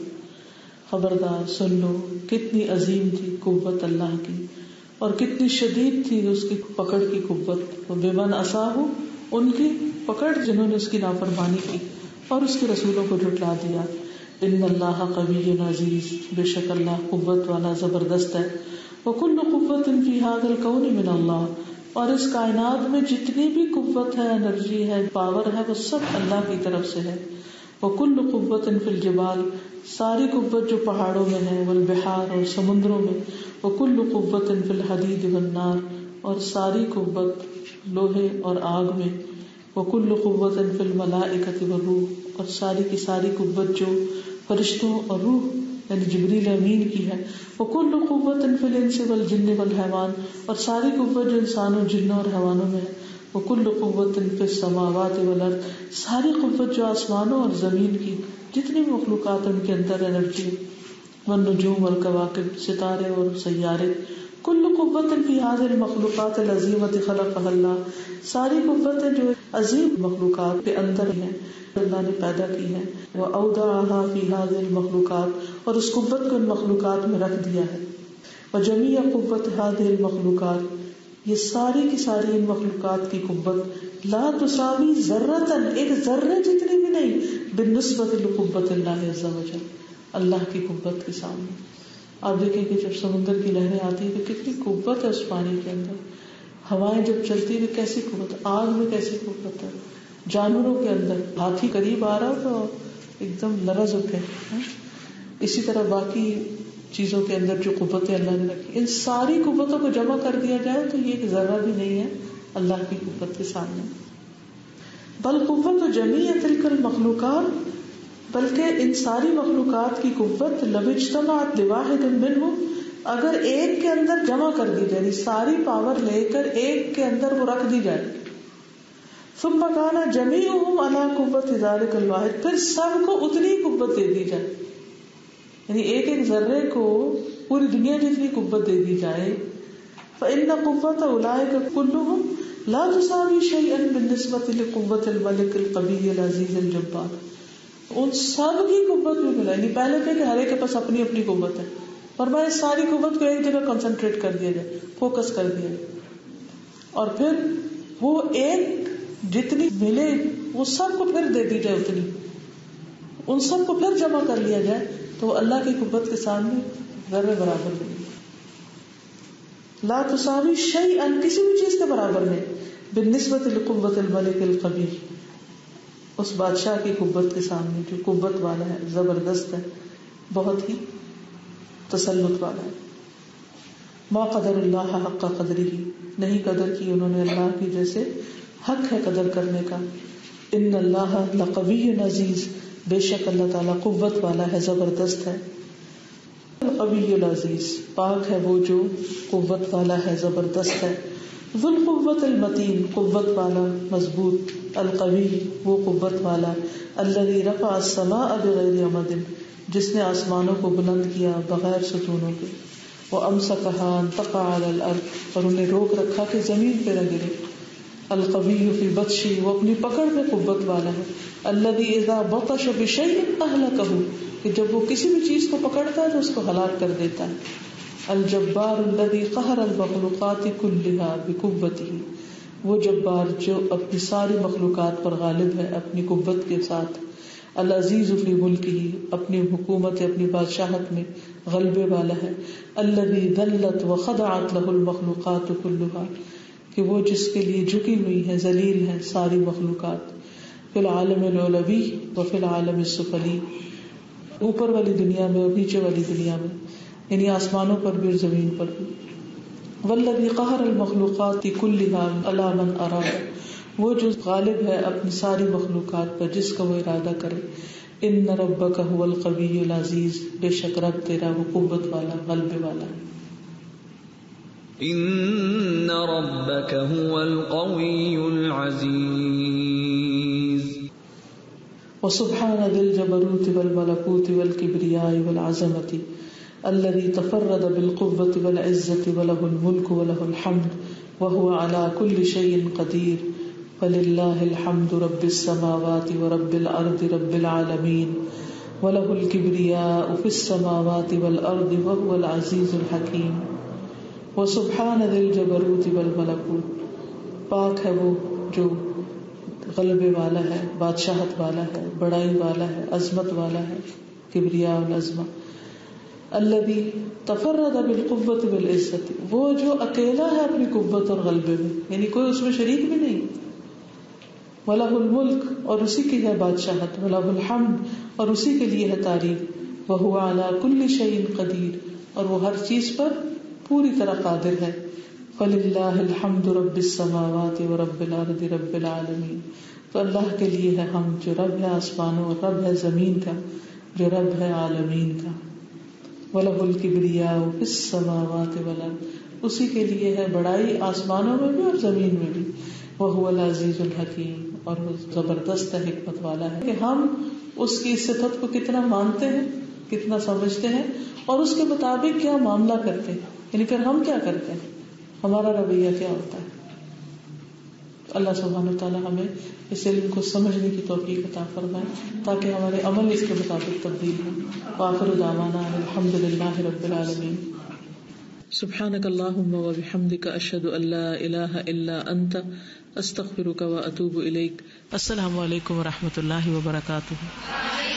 خبردار سن لو, کتنی عظیم تھی قوت اللہ کی اور کتنی شدید تھی اس کی پکڑ کی قوت. بمن عصاه, ان کی پکڑ جنہوں نے اس کی نافرمانی کی اور اس کے رسولوں کو جھٹلا دیا. ان اللہ قوی عزیز, بے شک اللہ قوت والا زبردست ہے. وکل قوت فی هذا الکون من اللہ, اور اس کائنات میں جتنی بھی قوت ہے, انرجی ہے, پاور ہے, وہ سب اللہ کی طرف سے ہے. وکل قوت فی الجبال, ساری قوت جو پہاڑوں میں ہے, والبحار, اور سمندروں میں. وکل قوت فی الحدید والنار, اور ساری قوت لوہے اور آگ میں. وکل قوت فی الملائکۃ والروح, اور ساری کی ساری قوت جو فرشتوں اور روح یعنی جبریل امین کی ہے. وکل قوت فی الانس والجن والحیوان, اور ساری قوت جو انسانوں, جنوں اور حیوانوں میں ہے. وکل قوت فی السماوات والارض, ساری قوت جو آسمانوں اور زمین کی جتنی بھی مخلوقات ان کے اندر انرجی. والنجوم والکواکب, ستارے اور سیارے. کل قوت فی هذه المخلوقات العظیمۃ خلقها اللہ, ساری قوتیں جو عظیم مخلوقات کے اندر ہیں اللہ نے پیدا کی ہے. وأودعها في هذه المخلوقات, اور اس قوت کو ان مخلوقات میں رکھ دیا ہے. وجميع قوت هذه المخلوقات, یہ ساری کی ساری ان مخلوقات کی قوت لا تساوی ذرۃ, ایک ذرے جتنی بھی نہیں, بالنسبۃ لقوت اللہ عز وجل, اللہ کی قوت کے سامنے. آپ دیکھیں کہ جب سمندر کی لہریں آتی ہیں تو کتنی قوت ہے اس پانی کے اندر. ہوائیں جب چلتی ہیں کیسی قوت, آگ میں کیسی قوت ہے. جانوروں کے اندر ہاتھی قریب آ رہا تو ایک دم لرز اٹھے. اسی طرح باقی چیزوں کے اندر جو قوتیں اللہ نے رکھی, ان ساری قوتوں کو جمع کر دیا جائے تو یہ ایک ذرہ بھی نہیں ہے اللہ کی قوت کے سامنے. بل قوت جمیع تلک المخلوقات, بلکہ ان ساری مخلوقات کی قوت لو اجتمعت لواحد منہم, اگر ایک کے اندر جمع کر دی جائے, ساری پاور لے کر ایک کے اندر وہ رکھ دی جائے. ثم كان جميعهم على قوت ذلك الواحد, پھر سب کو اتنی قوت دے دی جائے, یعنی ایک ایک ذرے کو پوری دنیا جتنی قوت دے دی جائے. فإن قوت أولئك كلهم لا تساوي شيئا بالنسبة لقوت الملك القوي العزيز الجبار. ان سب کی قوت بھی ملا, یعنی پہلے تھے کہ ہر ایک کے پاس اپنی اپنی قوت ہے, اور میں اس ساری قوت کو ایک جگہ کنسنٹریٹ کر دیا جائے, فوکس کر دیا جائے, اور پھر وہ ایک جتنی ملے وہ سب کو پھر دے دی جائے اتنی, ان سب کو پھر جمع کر لیا جائے تو وہ اللہ کی قوت کے سامنے ذرے برابر نہیں. لا تساوی شیئا, کسی بھی چیز کے برابر نہیں, بالنسبت لقوت الملک القوی, اس بادشاہ کی قوت کے سامنے جو قوت والا ہے, زبردست ہے, بہت ہی تسلط والا ہے. ما قدر اللہ حق قدرہ, نہیں قدر کی انہوں نے اللہ کی جیسے حق ہے قدر کرنے کا. ان اللہ لقوی عزیز, بے شک اللہ تعالیٰ قوت والا ہے, زبردست ہے. القوی العزیز, پاک ہے وہ جو قوت والا ہے, زبردست ہے. ذو القوت المتین, قوت والا مضبوط. القوی, وہ قوت والا. الذی رفع السماء بغیر عمد, جس نے آسمانوں کو بلند کیا بغیر ستونوں کے. وامسکها ان تقع علی الارض, اور انہیں روک رکھا کہ زمین پہ نہ گرے. القوی فی بطشی, وہ اپنی پکڑ میں قوت والا ہے. الذی اذا بطش بشیء اہلکہ, کہ جب وہ کسی بھی چیز کو پکڑتا ہے تو اس کو ہلاک کر دیتا ہے. الجبار الذی قہر المخلوقات کلھا بقوتہ, وہ جبار جو اپنی ساری مخلوقات پر غالب ہے اپنی قوت کے ساتھ. العزیز فی ملکہ, اپنی حکومت اپنی بادشاہت میں غلبے والا ہے. الذی ذلت وخضعت له المخلوقات كلها، کہ وہ جس کے لیے جھکی ہوئی ہے، ذلیل ہے ساری مخلوقات. فی العالم العلوی وفی العالم السفلی، اوپر والی دنیا میں اور نیچے والی دنیا میں، یعنی آسمانوں پر بھی اور زمین پر بھی. والذی قہر المخلوقات كلها علی من اراد، وہ جو غالب ہے اپنی ساری مخلوقات پر جس کا وہ ارادہ کرے. ان ربک هو القوی العزیز، بے شک رب تیرا وہ قوت والا غلبے والا ہے. ان ربک هو القوی العزیز. وسبحان ذی الجبروت والملکوت والکبریاء والعظمۃ الذی تفرد بالقوة والعزة وله الملک وله الحمد وهو على كل شيء قدیر. فللہ الحمد رب السماوات ورب الارض رب العالمین وله الكبریاء فی السماوات والارض وهو العزیز الحکیم. وسبحان ذی الجبروت والملکوت، پاک ہے وہ جو غلبے والا ہے، بادشاہت والا ہے، بڑائی والا ہے، عظمت والا ہے، کبریا والعظمہ. الذی تفرد بالقوة والعزت، وہ جو اکیلا ہے اپنی قوت اور غلبے میں، یعنی کوئی اس میں شریک بھی نہیں. وَلَهُ الْمُلْكُ، اور اسی کی ہے بادشاہت. وَلَهُ الْحَمْدُ، اور اسی کے لیے ہے تعریف. وَهُوَ عَلَى كُلِّ شَيْءٍ قَدِيرٌ، اور وہ ہر چیز پر پوری طرح قادر ہے. فَلِلَّهِ الْحَمْدُ رَبِّ السَّمَاوَاتِ وَرَبِّ الْأَرْضِ رَبِّ الْعَالَمِينَ، تو اللہ کے لیے ہے ہم جو رب ہے آسمانوں اور رب ہے زمین کا، جو رب ہے عالمین کا. وَلَهُ الْكِبْرِيَاءُ فِي السَّمَاوَاتِ وَالْأَرْضِ، اسی کے لیے ہے بڑائی آسمانوں میں بھی اور زمین میں بھی. وَهُوَ الْعَزِيزُ الْحَكِيمُ، اور وہ زبردست حکمت والا ہے کہ ہم اس کی صفت کو کتنا مانتے ہیں، کتنا سمجھتے ہیں اور اس کے مطابق کیا معاملہ کرتے ہیں، یعنی پھر ہم کیا کرتے ہیں، ہمارا رویہ کیا ہوتا ہے. اللہ سبحانہ وتعالی ہمیں اس علم کو سمجھنے کی توفیق عطا فرمائے تاکہ ہمارے عمل اس کے مطابق تبدیل ہو. وآخر دعوانا الحمد للہ رب العالمین. سبحانک اللہم وبحمدک اشہد ان لا الہ الا انت استغفرک واتوب الیک. السلام علیکم ورحمۃ اللہ وبرکاتہ.